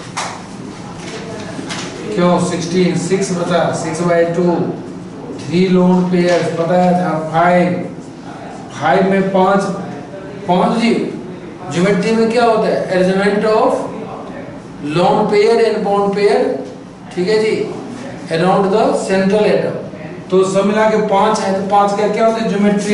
क्यों सिक्सटीन सिक्स बता six by two. Three lone pairs बताया था फाइव फाइव में पांच पांच जी। ज्योमेट्री में क्या होता है? Arrangement of lone pair and bond pair, ठीक है जी, अराउंड द सेंट्रल एटम। तो सब मिला के पांच है, तो पांच का क्या होता है? ज्योमेट्री।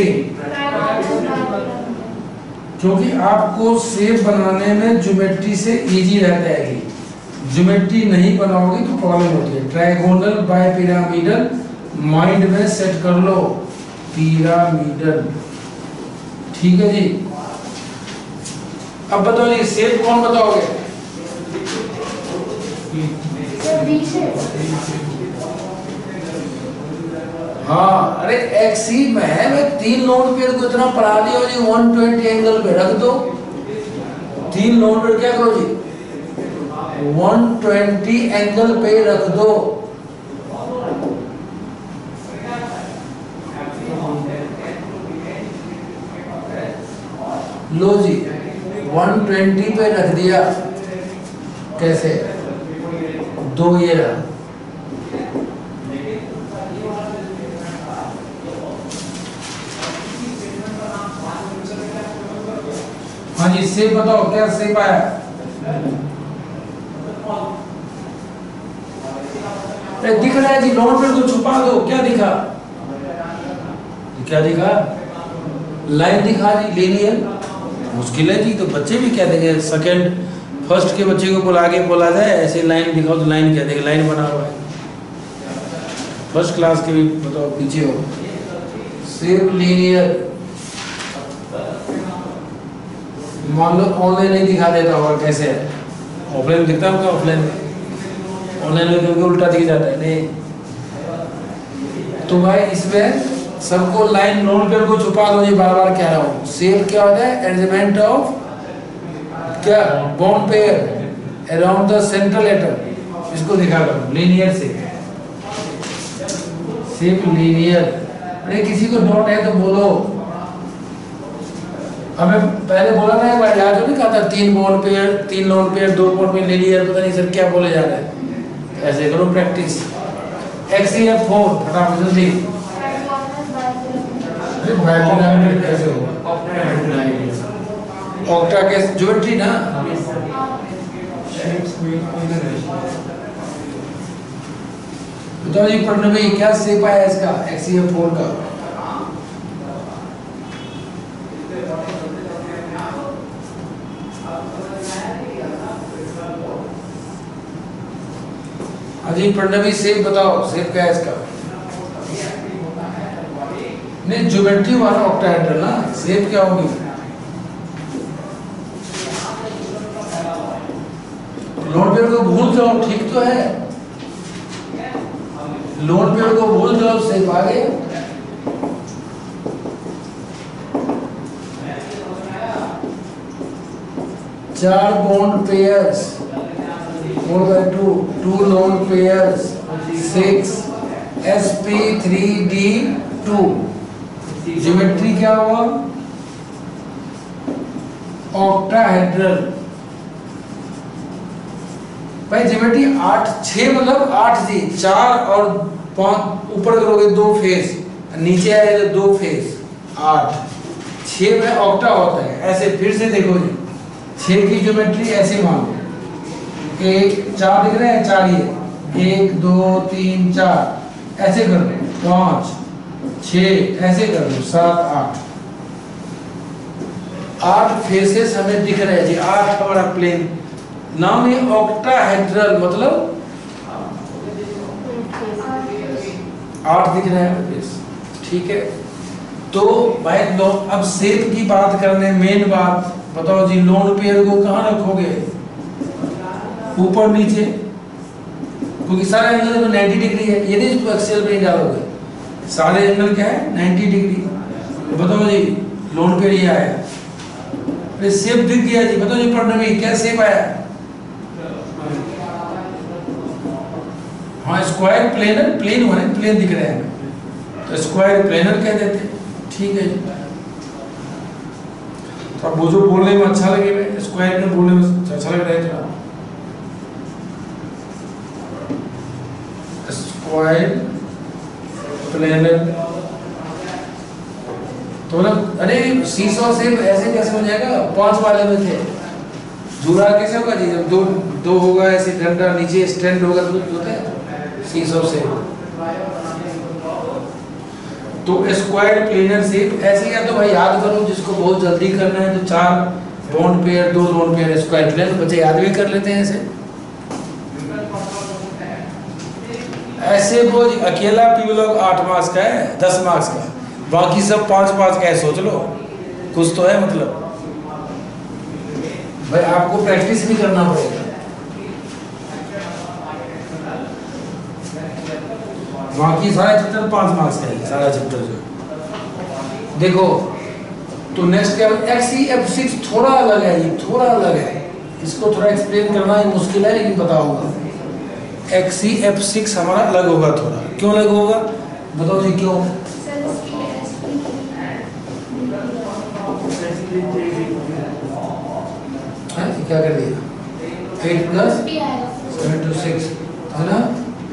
क्योंकि आपको शेप बनाने में ज्योमेट्री से इजी रहता है कि ज्योमेट्री नहीं बनाओगे तो प्रॉब्लम होती है। ट्रायगोनल बाय पिरामिडल माइंड में सेट कर लो, पिरामिडल, ठीक है जी। अब बताओ जी शेप कौन बताओगे? हाँ अरे एक्सी में है, मैं तीन लोन पेयर को इतना पढ़ा दिया जी, वन ट्वेंटी एंगल पे रख दो। तीन लोन पेयर क्या करो जी? वन ट्वेंटी एंगल पे रख दो। लो जी वन ट्वेंटी पे रख दिया। कैसे? दो ये रहा। हाँ जी शेप बताओ, क्या शेप आया? दिख रहा है जी, लोन पेयर को छुपा दो। क्या दिखा? क्या दिखा? लाइन दिखा जी, लीनियर। मुश्किल है जी, तो बच्चे भी क्या देंगे? सेकंड फर्स्ट के बच्चे को बुला के बोला जाए ऐसे लाइन दिखाओ तो लाइन क्या देगा? लाइन बना हुआ है। फर्स्ट क्लास के भी बताओ पीछे हो। Shape linear. मान लो ऑनलाइन नहीं दिखा देता होगा, कैसे है? ऑफलाइन दिखता होगा, ऑफलाइन ऑनलाइन में क्योंकि उल्टा दिख जाता है। नहीं तो भाई इसमें सबको लाइन लोन पेयर को छुपा दो, ये बार बार कह रहा हूँ। शेप क्या होता है? अरेंजमेंट ऑफ क्या? Bond pair around the central atom. इसको दिखा दो लीनियर शेप। Shape linear. अरे किसी को डाउट है तो बोलो। हमें पहले बोला था एक बार, याद हो नहीं कहा था? तीन बॉन्ड पेयर, तीन लोन पेयर, दो बॉन्ड पेयर लीनियर, पता नहीं सर क्या बोले जा रहे हैं। ऐसे करो practice. X C F four फटाफट जल्दी। अरे बाइपिरामिडल कैसे होगा? ऑक्टा कैसे? ज्योमेट्री ना। बताओ जी पढ़ने में क्या शेप आया इसका एक्स सी एफ फोर का? अजी प्रणवी शेप बताओ, शेप क्या है इसका? नहीं ज्योमेट्री वाला ऑक्टाहेड्रल ना, शेप क्या होगी? लोन पेड़ को भूल जाओ, ठीक तो है। लोन पेड़ को भूल जाओ, शेप आ गया। चार bond pairs, four by two, two lone pairs, six, S P three D two. Geometry क्या हुआ? ऑक्टाहेड्रल। भाई ज्योमेट्री आठ छह मतलब आठ जी, चार और पांच ऊपर करोगे दो फेस, नीचे आए तो दो फेस, आठ। छह में ऑक्टा होता है। ऐसे फिर से देखो जी, छह की ज्योमेट्री ऐसे मांगो, एक चार दिख रहे हैं, चार ये एक दो तीन चार, ऐसे कर दो, पांच छह ऐसे कर दो, सात आठ, आठ फेसेस हमें दिख रहे हैं जी, आठ हमारा प्लेन। नाम है ऑक्टाहेड्रल, मतलब आठ दिख रहे हैं फेस, ठीक है। तो भाई लो अब शेप की बात करने, मेन बात बताओ जी, लोन पेयर को कहाँ रखोगे? ऊपर नीचे, क्योंकि सारे एंगल में नब्बे डिग्री है, यदि इसको एक्सेल पे डालोगे सारे एंगल क्या है नब्बे डिग्री। बताओ जी लोन पे ये आया, फिर शेप दिख गया जी। बताओ जी पढ़ने में क्या शेप आया? हाँ स्क्वायर प्लेनर, प्लेन होने प्लेन दिख रहे हैं तो स्क्वायर प्लेनर कह देते, ठीक है जी। तो अब वो जो बोलने में अच्छा लगे, स्क्वायर में बोलने में अच्छा लग रहा है थोड़ा। स्क्वायर प्लेनर तो मतलब, अरे सीसॉ से ऐसे कैसे हो जाएगा? पांच वाले में थे, जुड़ा कैसे होगा जी? जब दो दो होगा ऐसे डंडा नीचे स्टैंड होगा तो होता है सीसॉ से। तो स्क्वायर प्लेनर शेप ऐसे, या तो भाई याद करो, जिसको बहुत जल्दी करना है तो चार बॉन्ड पेयर, दो लोन पेयर, स्क्वायर प्लेनर, बच्चे याद भी कर लेते हैं ऐसे। ऐसे वो अकेला पी ब्लॉक आठ मार्क्स का है, दस मार्क्स का, बाकी सब पांच पांच का है, सोच लो कुछ तो है मतलब। भाई आपको प्रैक्टिस भी करना पड़ेगा। बाकी सारा चैप्टर पांच मार्क्स का है, सारा चैप्टर जो देखो। तो नेक्स्ट क्या, एक्स सी एफ सिक्स थोड़ा अलग है ये, थोड़ा अलग है, इसको थोड़ा एक्सप्लेन करना ही मुश्किल है, लेकिन पता होगा। एक्स सी एफ सिक्स हमारा अलग होगा थोड़ा, क्यों अलग होगा बताओ जी क्यों? हाँ क्या कर दिया? Eight plus seven two six है ना,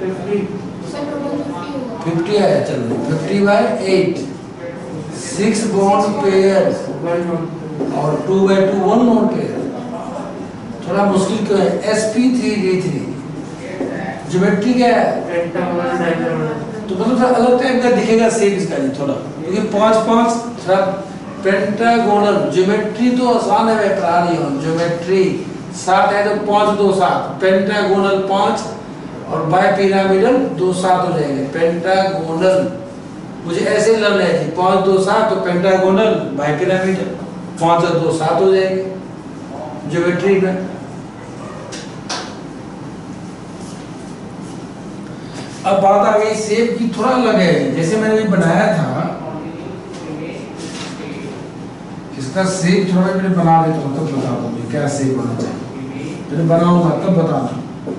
फिफ्टी आया। चलो fifty by eight, six bond pair और two by two one bond pair. थोड़ा मुश्किल क्यों है? S P three D three geometry क्या है? तो मतलब थोड़ा अलग टाइप का दिखेगा शेप इसका जी थोड़ा, क्योंकि पांच पांच थोड़ा पेंटागोनल। ज्योमेट्री तो आसान है, पढ़ा ज्योमेट्री सात है तो पांच दो सात, पेंटागोनल पांच और बाय पिरामिडल दो सात हो जाएंगे। पेंटागोनल मुझे ऐसे लर्न है जी, पांच दो सात तो पेंटागोनल बाय पिरामिडल पांच और दो सात हो जाएंगे ज्योमेट्री में। अब बात आ गई शेप की, थोड़ा अलग है। जैसे मैंने भी बनाया था, इसका शेप थोड़ा मैंने बना देता हूँ तब बता दूंगी क्या शेप होना चाहिए, मैंने बनाऊंगा तब बताना।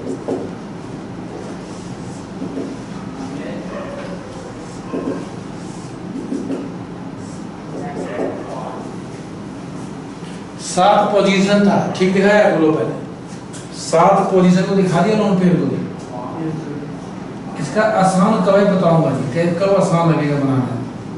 सात पोजीशन था, ठीक दिखाया बोलो पहले, सात पोजीशन को दिखा दिया लोन पेयर को। इसका आसान कभी बताऊंगा जी, टेप कब आसान लगेगा बनाना।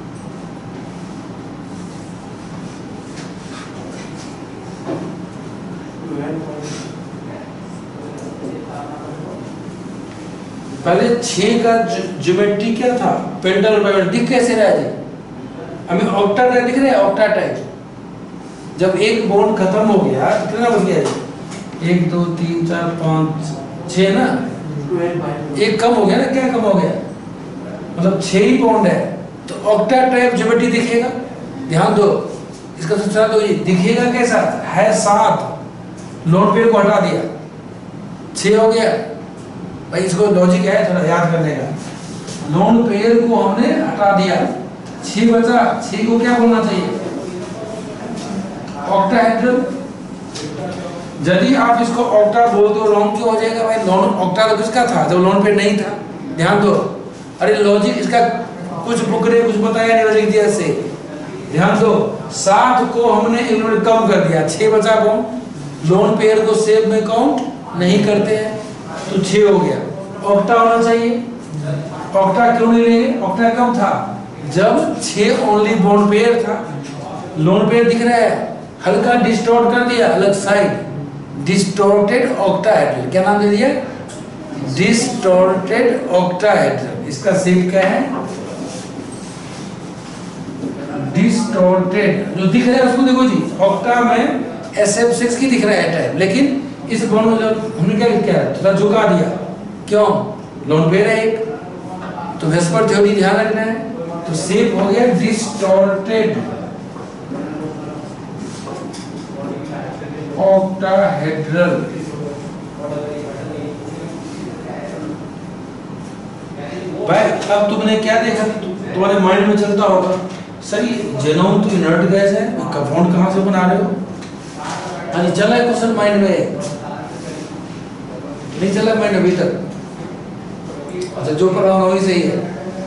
पहले छह का ज्योमेट्री क्या था, पेंडल पेंडल दिख कैसे रहा है जी, हमें ऑक्टा टाइप दिख रहा है, ऑक्टा टाइप। जब एक बॉन्ड खत्म हो गया कितना बच गया जी, एक दो तीन चार पाँच छह ना, एक कम हो गया ना, क्या कम हो गया, मतलब छह ही बॉन्ड है तो ऑक्टा टाइप ज्योमेट्री दिखेगा। ध्यान दो, इसका सूत्र दो जी, दिखेगा कैसा है, सात, लोन पेयर को हटा दिया, छह हो गया भाई, इसको लॉजिक है थोड़ा याद करने का। लोन पेयर को हमने हटा दिया, छह बचा, छह को क्या बोलना चाहिए, ऑक्टाहेड्रल। यदि आप इसको ऑक्टा बोलते हो लॉन्ग क्यों हो जाएगा भाई, लोन ऑक्टा तो किसका था जब लोन पेयर नहीं था। ध्यान दो, अरे लॉजिक इसका कुछ बुक ने कुछ बताया नहीं लॉजिक दिया से। ध्यान दो, सात को हमने इन्होंने कम कर दिया, छह बचा कौन, लोन पेयर को सेव में काउंट नहीं करते हैं तो छह हो गया, ऑक्टा होना चाहिए। ऑक्टा क्यों नहीं लेंगे, ऑक्टा कम था जब छह ओनली बॉन्ड पेयर था, लोन पेयर दिख रहा है, हल्का डिस्टॉर्ट कर दिया अलग साइड, डिस्टॉर्टेड ऑक्टाहेड्रल। क्या नाम दे दिया, डिस्टॉर्टेड ऑक्टाहेड्रल। इसका शेप क्या है, डिस्टॉर्टेड। जो दिख रहा है उसको देखो जी, ऑक्टा में एस एफ सिक्स की दिख रहा है टाइप, लेकिन इस बॉन्ड में जब हमने क्या किया थोड़ा झुका दिया, क्यों, लोन पेयर है एक, तो वेस्पर थ्योरी ध्यान रखना है, तो शेप हो गया डिस्टॉर्टेड ऑक्टाहेड्रल। भाई अब तुमने क्या देखा, तुम्हारे माइंड में चलता होगा सर ये जेनोम तो इनर्ट गैस है, कंपाउंड कहां से बना रहे हो। हाँ जी, चला है क्वेश्चन माइंड में, नहीं चला माइंड अभी तक, अच्छा जो पढ़ा वही सही है।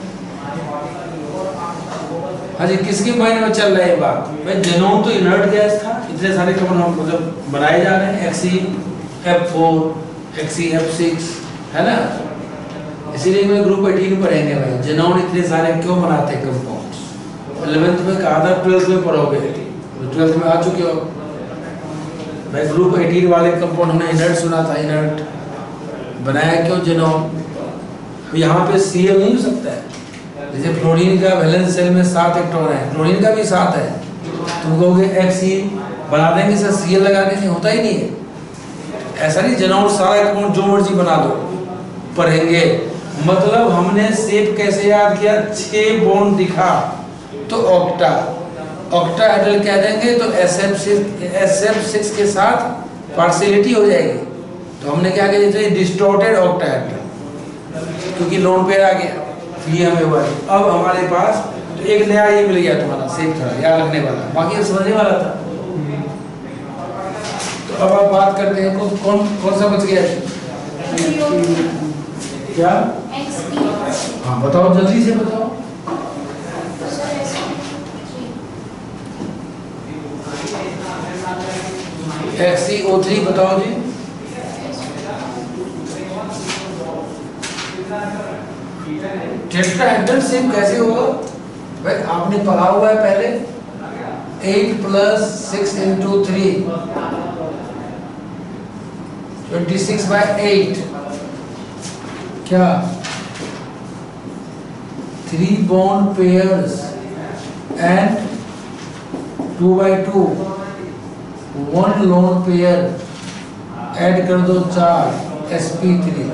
हाँ जी, किसके माइंड में चल रहा है ये बात, भाई जेनोम तो इनर्ट गैस था, इतने सारे कंपाउंड मतलब बनाए जा रहे हैं, X E F four X E F six है ना, इसीलिए मैं ग्रुप अठारह पढ़ेंगे भाई, जेनोम इतने सारे क्यों बनाते हैं कंपाउंड्स। इलेवेंथ में कहा था, ट्वेल्थ में पढ़ोगे, ट्वेल्थ में आ चुके हो भाई। ग्रुप अठारह वाले कंपाउंड हमने इनर्ट सुना था, इनर्ट बनाया क्यों जेनोम, यहाँ पे सीएल नहीं हो सकता है, जैसे फ्लोरीन का वैलेंस सेल में सात इलेक्ट्रॉन है, क्लोरीन का भी सात है, तुम कहोगे एक्सी बना देंगे सर, सीएल लगा देंगे, होता ही नहीं है। ऐसा नहीं जेनोम सारा कंपाउंड जो मर्जी बना दो पढ़ेंगे, मतलब हमने शेप कैसे याद किया, छह बॉन्ड दिखा तो ऑक्टा, ऑक्टाहेड्रल कह देंगे तो एस एफ सिक्स के साथ पार्शियलिटी हो जाएगी, तो हमने क्या किया जैसे डिस्टॉर्टेड ऑक्टाहेड्रल, क्योंकि लोन पेयर आ गया, ये हमें हुआ। अब हमारे पास तो एक नया ये मिल गया तुम्हारा शेप था याद रखने वाला, बाकी समझने वाला था। तो अब आप बात करते हैं कौन कौन कौन सा बच गया, क्या, हाँ बताओ जल्दी से बताओ। एक्स सी ओ थ्री बताओ जी, टेट्राहेड्रल शेप कैसे होगा भाई, आपने पढ़ा हुआ है पहले, eight plus six into three twenty six by eight, क्या three bond pairs and two by two, one lone pair, add कर दो चार, एस पी थ्री।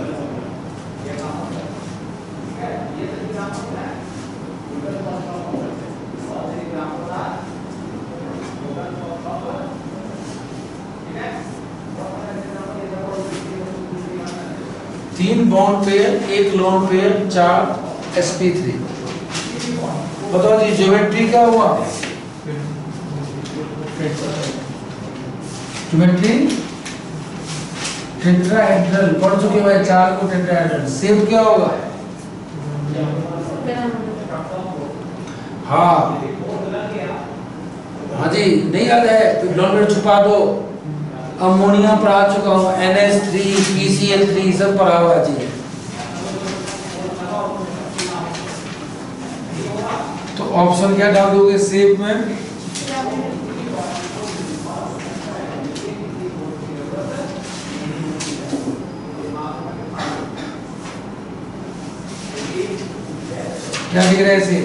तीन बॉन्ड पेयर, एक लोन पेयर, चार एस पी थ्री। बताओ जी ज्योमेट्री क्या हुआ, ज्योमेट्री टेट्राहेड्रल पढ़ चुके भाई, चार को टेट्राहेड्रल। शेप क्या होगा, हाँ हाँ जी नहीं याद है, लोन पेयर छुपा दो, अमोनिया पढ़ा चुका हूँ, N H three, P C L three सब पढ़ा हुआ जी। तो ऑप्शन क्या डाल दोगे शेप में? क्या दिख रहा है इसे?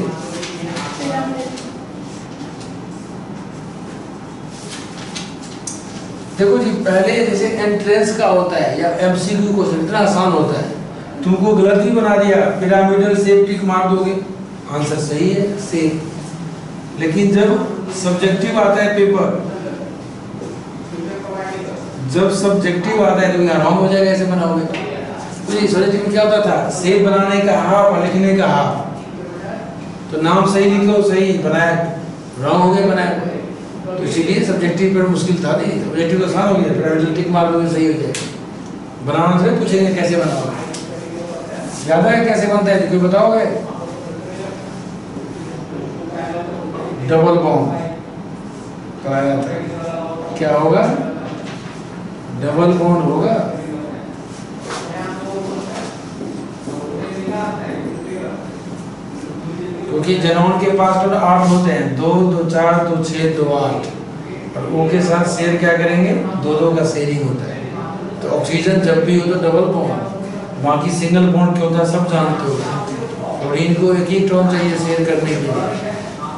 देखो जी, पहले जैसे एंट्रेंस का होता है या एमसीक्यू क्वेश्चन इतना आसान होता है, तुमको गलत ही बना दिया, पिरामिडल शेप टिक मार दोगे, आंसर सही है सेम। लेकिन जब सब्जेक्टिव आता है पेपर, जब सब्जेक्टिव आता है तो यहाँ रॉन्ग हो जाएगा, ऐसे बनाओगे। तो सॉलिड में क्या होता था, शेप बनाने का हाफ और लिखने का हाफ, तो नाम सही लिखो सही बनाया, रॉन्ग हो गया बनाया, तो इसीलिए सब्जेक्टिव पर मुश्किल था नहीं, सब्जेक्टिव आसान हो गया, पिरामिडल टिक मार दोगे सही हो जाएगा। बनाना से पूछेंगे कैसे बनाओगे, याद है कैसे बनता है, कोई बताओगे? डबल बॉन्ड कराया था, क्या होगा? डबल बॉन्ड होगा। क्योंकि जेनॉन के पास तो आठ होते हैं, दो दो चार दो छः दो आठ, और ओ के साथ शेयर क्या करेंगे, दो दो का शेयरिंग होता है। तो ऑक्सीजन जब भी हो तो डबल बॉन्ड, बाकी सिंगल बॉन्ड क्या होता है सब जानते हो, और इनको एक ही टर्म चाहिए शेयर करने के लिए।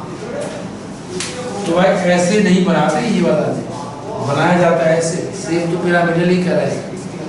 तो भाई ऐसे नहीं बनाते, ये वाला बनाया जाता है ऐसे, सेम तो पिरामिडल ही कराएगा।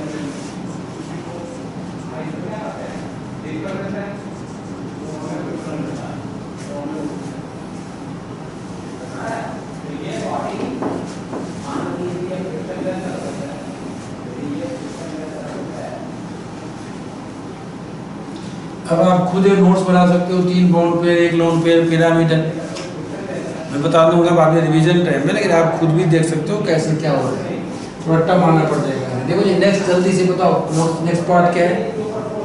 अब आप खुद एक नोट्स बना सकते हो, तीन बॉन्ड पेयर, एक लोन पेयर, पिरामिडल। मैं बता दूंगा बाद में रिवीजन टाइम में, लेकिन आप खुद भी देख सकते हो कैसे क्या हो रहा है, थोड़ा टफ मानना पड़ जाएगा। देखो जी, नेक्स्ट जल्दी से बताओ, नेक्स्ट पार्ट क्या है?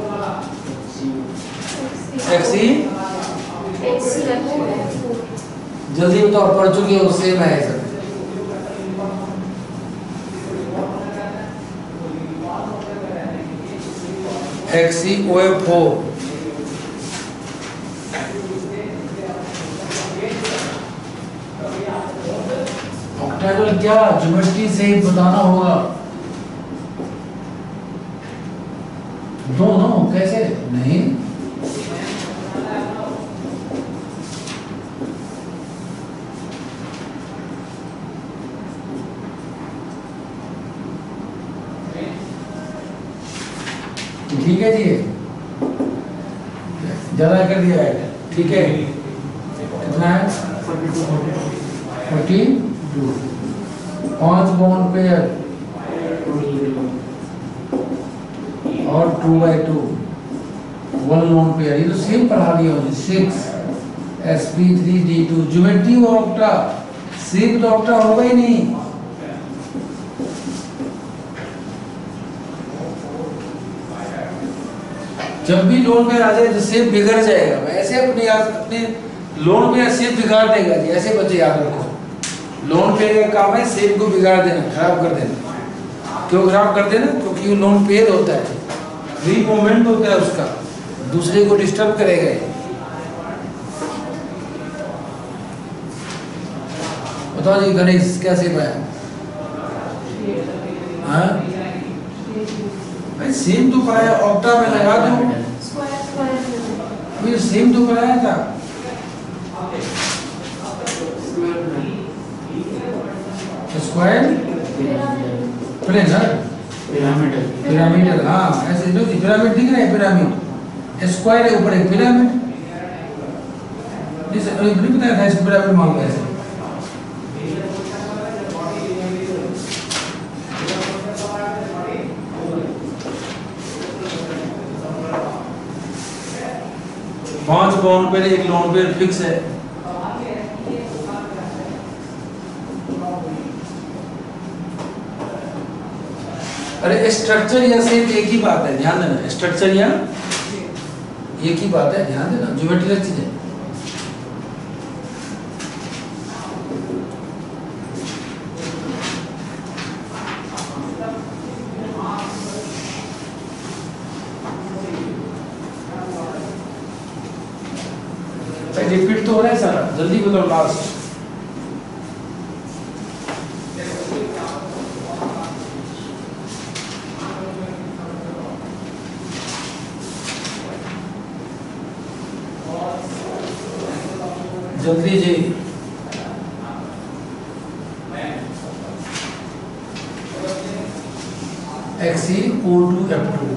एक्सी जल्दी बताओ, पढ़ चुके हो, सेम है sir. X E O F four, octagon क्या ज्योमेट्री से ही बताना होगा। दोनों कैसे नहीं, ठीक है जी, ज्यादा कर दिया है, ठीक है। कितना है? Forty two. पांच बॉन्ड पेयर और two by two, one lone pair, ये तो सेम पढ़ा दिया मुझे। Six S P three D two, geometry और ऑक्टा, शेप तो ऑक्टा होगा ही नहीं। जब भी लोन पेयर आ जाए तो शेप बिगड़ जाएगा, ऐसे अपने याद अपने लोन पेयर शेप बिगाड़ देगा जी, ऐसे बच्चे याद रखो। लोन पेयर का काम है शेप को बिगाड़ देना, खराब कर देना। क्यों खराब कर देना? क्योंकि वो लोन पेयर होता है, फ्री मूवमेंट होता है उसका, दूसरे को डिस्टर्ब करेगा। बताओ जी गणेश क्या शेप है? हाँ भाई सेम तो पढ़ाया, ऑक्टा में लगा दो, ये सेम तो पढ़ाया था। स्क्वायर प्लेनर
पिरामिडल,
पिरामिडल, हाँ ऐसे दो पिरामिड दिख रहे हैं, पिरामिड स्क्वायर है, ऊपर एक पिरामिड, जैसे नहीं बताया था इसको पिरामिड मांगा है। पांच बॉन्ड पेयर, एक लोन पेयर फिक्स है। अरे स्ट्रक्चर या शेप एक ही बात है, ध्यान देना, स्ट्रक्चर या एक ही बात है, ध्यान देना, ज्योमेट्री चीज है। रिपीट तो हो रहा है सारा, जल्दी बताओ लास्ट। जल्दी जी। X E O two F two.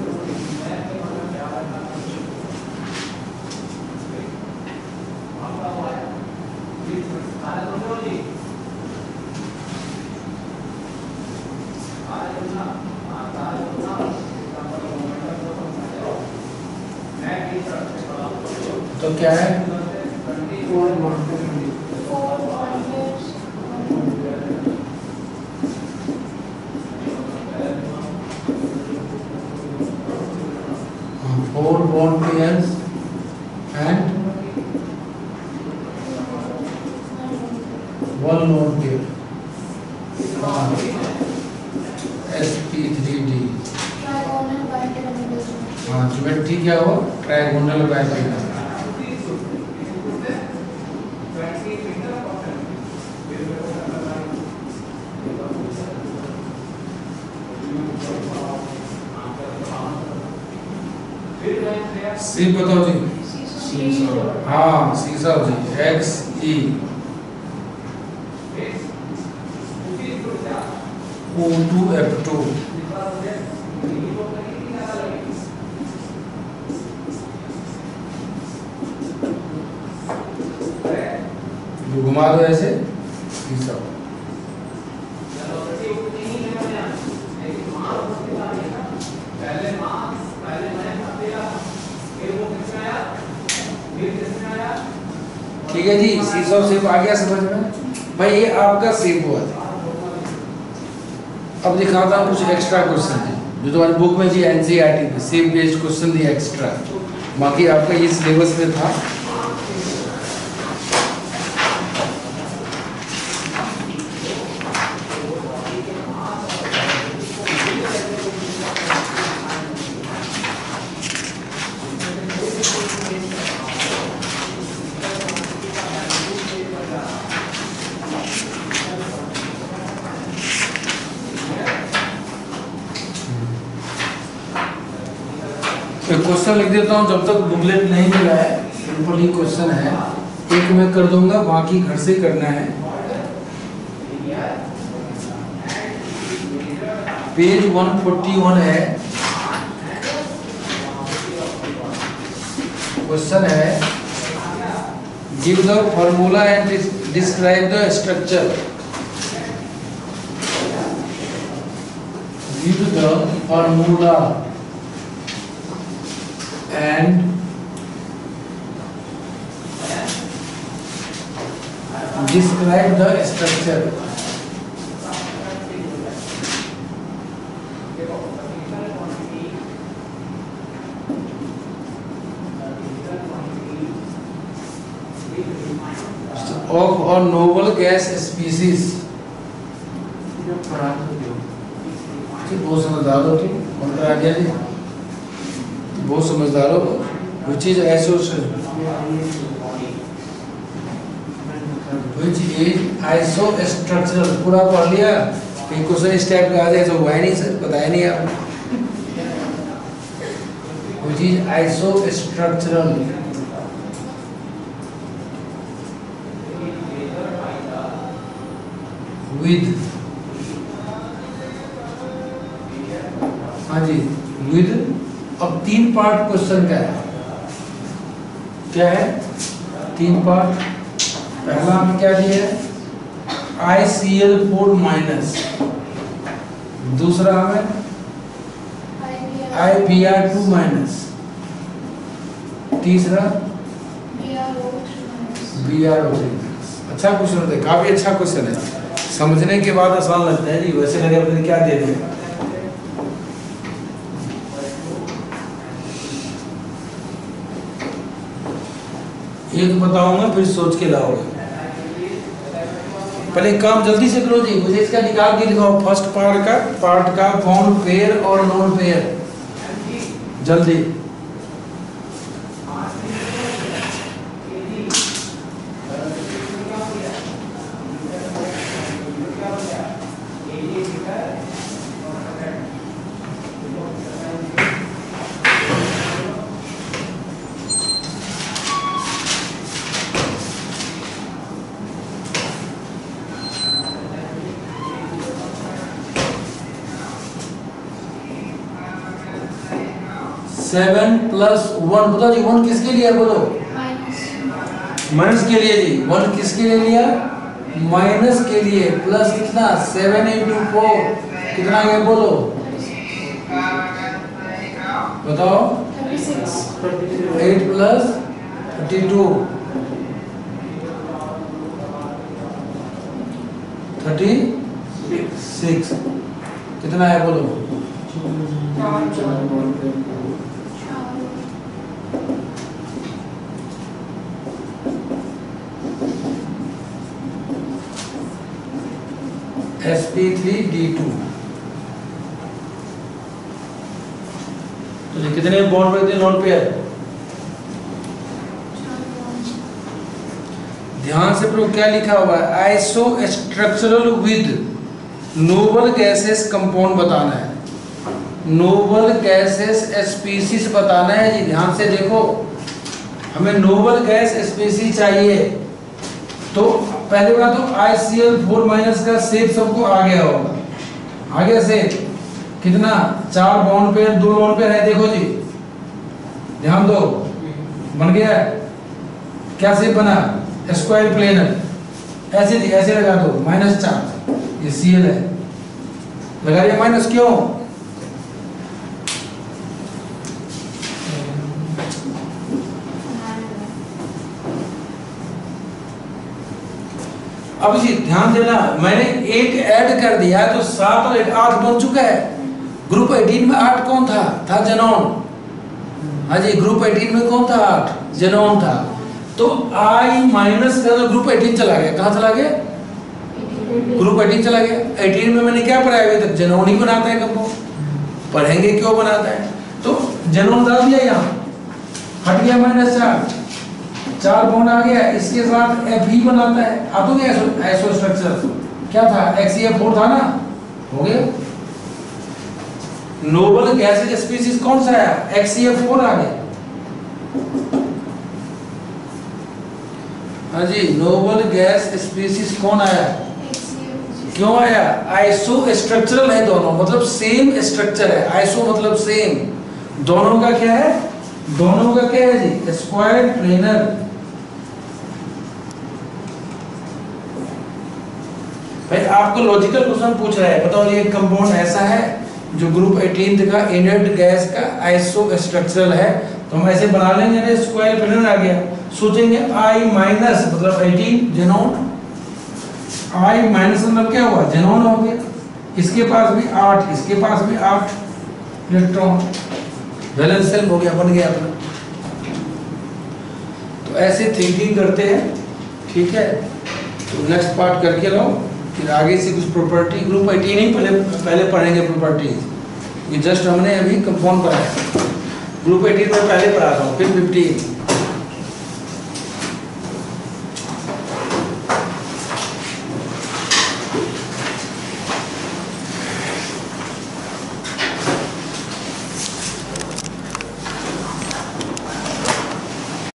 तो क्या है? Four bond pairs and one lone pair. S P three D। हाँ ज्योमेट्री क्या हो? Trigonal सी बताओ जी। हाँ सीसा जी। X E O two F two. घुमा दो ऐसे सीसा। ठीक है जी, सीसो शेप आ गया समझ में भाई। ये आपका शेप हुआ था। अब दिखाता हूँ कुछ एक्स्ट्रा क्वेश्चन जो तुम्हारी बुक में जी एनसीईआरटी में शेप बेस्ड क्वेश्चन दिया एक्स्ट्रा, बाकी आपका ये सिलेबस में था। क्वेश्चन लिख देता हूँ जब तक बुकलेट नहीं मिला है। सिंपल ही क्वेश्चन है, एक मैं कर दूंगा, बाकी घर से करना है। पेज एक सौ इकतालीस है। क्वेश्चन है give the formula and describe the structure. Give the formula and describe the structure. Of a noble gas species. बहुत समझदार हो तुम, कौन करा दिया जी? बहुत समझदार हो। which is which is isostructural। पूरा पढ़ लिया? कहीं क्वेश्चन इस टाइप का आ जाए तो हुआ ही नहीं सर, बताया नहीं आप। which is isostructural with, हाँ जी with। अब तीन पार्ट क्वेश्चन का है, क्या है? तीन पार्ट। पहला हमें क्या दिया है? I C L four minus. दूसरा हमें I B R two minus. तीसरा B R O three minus. अच्छा क्वेश्चन है, काफी अच्छा क्वेश्चन है, समझने के बाद आसान लगता है जी। वैसे लगे अपने क्या दे दें। एक बताऊंगा फिर सोच के लाओगे। पहले काम जल्दी से करो जी, मुझे इसका निकाल के दिखाओ। फर्स्ट पार्ट का पार्ट का बॉन्ड पेयर और नॉन पेयर, जल्दी। सेवन प्लस वन, बताओ जी वन किसके लिए है बोलो? माइनस के लिए जी। वन किसके लिए लिया? माइनस के लिए। प्लस कितना? सेवन इंटू फोर कितना गया बोलो? बताओ। Eight plus thirty two, thirty six कितना है बोलो? S P three D two. तो ये कितने बॉन्ड बनते हैं लोन पेयर? ध्यान से प्रूफ क्या लिखा हुआ है? Isostructural with noble gases compound बताना है, नोबल गैसेस स्पीसीज बताना है जी। ध्यान से देखो, हमें नोबल गैस स्पीसीज चाहिए। तो पहले बात तो I C L four minus का शेप सबको आ गया होगा। आगे से कितना? चार बॉन्ड पेयर, दो लोन पेयर है। देखो जी ध्यान दो, बन गया क्या शेप बना? Square planar. ऐसे ऐसे लगा दो, माइनस चार, ये सी एल है, लगा दिया माइनस। क्यों? अब जी ध्यान देना, मैंने एक ऐड कर दिया तो सात और एक आठ बन चुका है। ग्रुप एटीन में आठ कौन था? था जेनॉन। हाँ जी, ग्रुप एटीन में कौन था? आठ, जेनॉन था। तो आई माइनस का तो ग्रुप एटीन चला गया। कहाँ चला गया? ग्रुप एटीन चला गया। एटीन में मैंने क्या पढ़ाया अभी तक? जेनॉन ही बनाता है कंपाउंड। पढ़ेंगे क्यों बनाता है। तो जेनॉन डाल दिया, यहाँ हट गया माइनस चार, चार बॉन्ड आ गया। इसके साथ एफ ही बनाता है। अब तो क्या आइसो स्ट्रक्चर क्या था? एक्स ई एफ फोर था ना, हो गया। नोबल गैसेज स्पीसीज कौन सा है? एक्स ई एफ फोर आ गया। हाँ जी, नोबल गैस स्पीसीज कौन आया? क्यों आया? आइसो स्ट्रक्चरल है दोनों, मतलब सेम स्ट्रक्चर है। आइसो मतलब सेम। दोनों का क्या है? दोनों का क्या है जी? Square planar. भाई आपको लॉजिकल क्वेश्चन पूछ रहा है, बताओ ये कंपाउंड ऐसा है जो ग्रुप एटीन का इनर्ट गैस का आइसो स्ट्रक्चरल है, तो हम ऐसे बना लेंगे ना, स्क्वायर प्लेनर आ गया। सोचेंगे आई माइनस मतलब एटीन जेनॉन, आई माइनस मतलब क्या हुआ? जेनॉन हो गया। इसके पास भी आठ, इसके पास भी आठ इलेक्ट्रॉन, वैलेंस सेल हो गया, बन गया अपना। तो ऐसे थिंकिंग करते हैं, ठीक है। तो नेक्स्ट पार्ट करके लो, फिर आगे से कुछ प्रॉपर्टी, ग्रुप एटीन ही पहले पहले पढ़ेंगे प्रॉपर्टीज। ये जस्ट हमने अभी कंपाउंड पढ़ा है, ग्रुप एटीन में पहले पढ़ा था, फिर फिफ्टीन।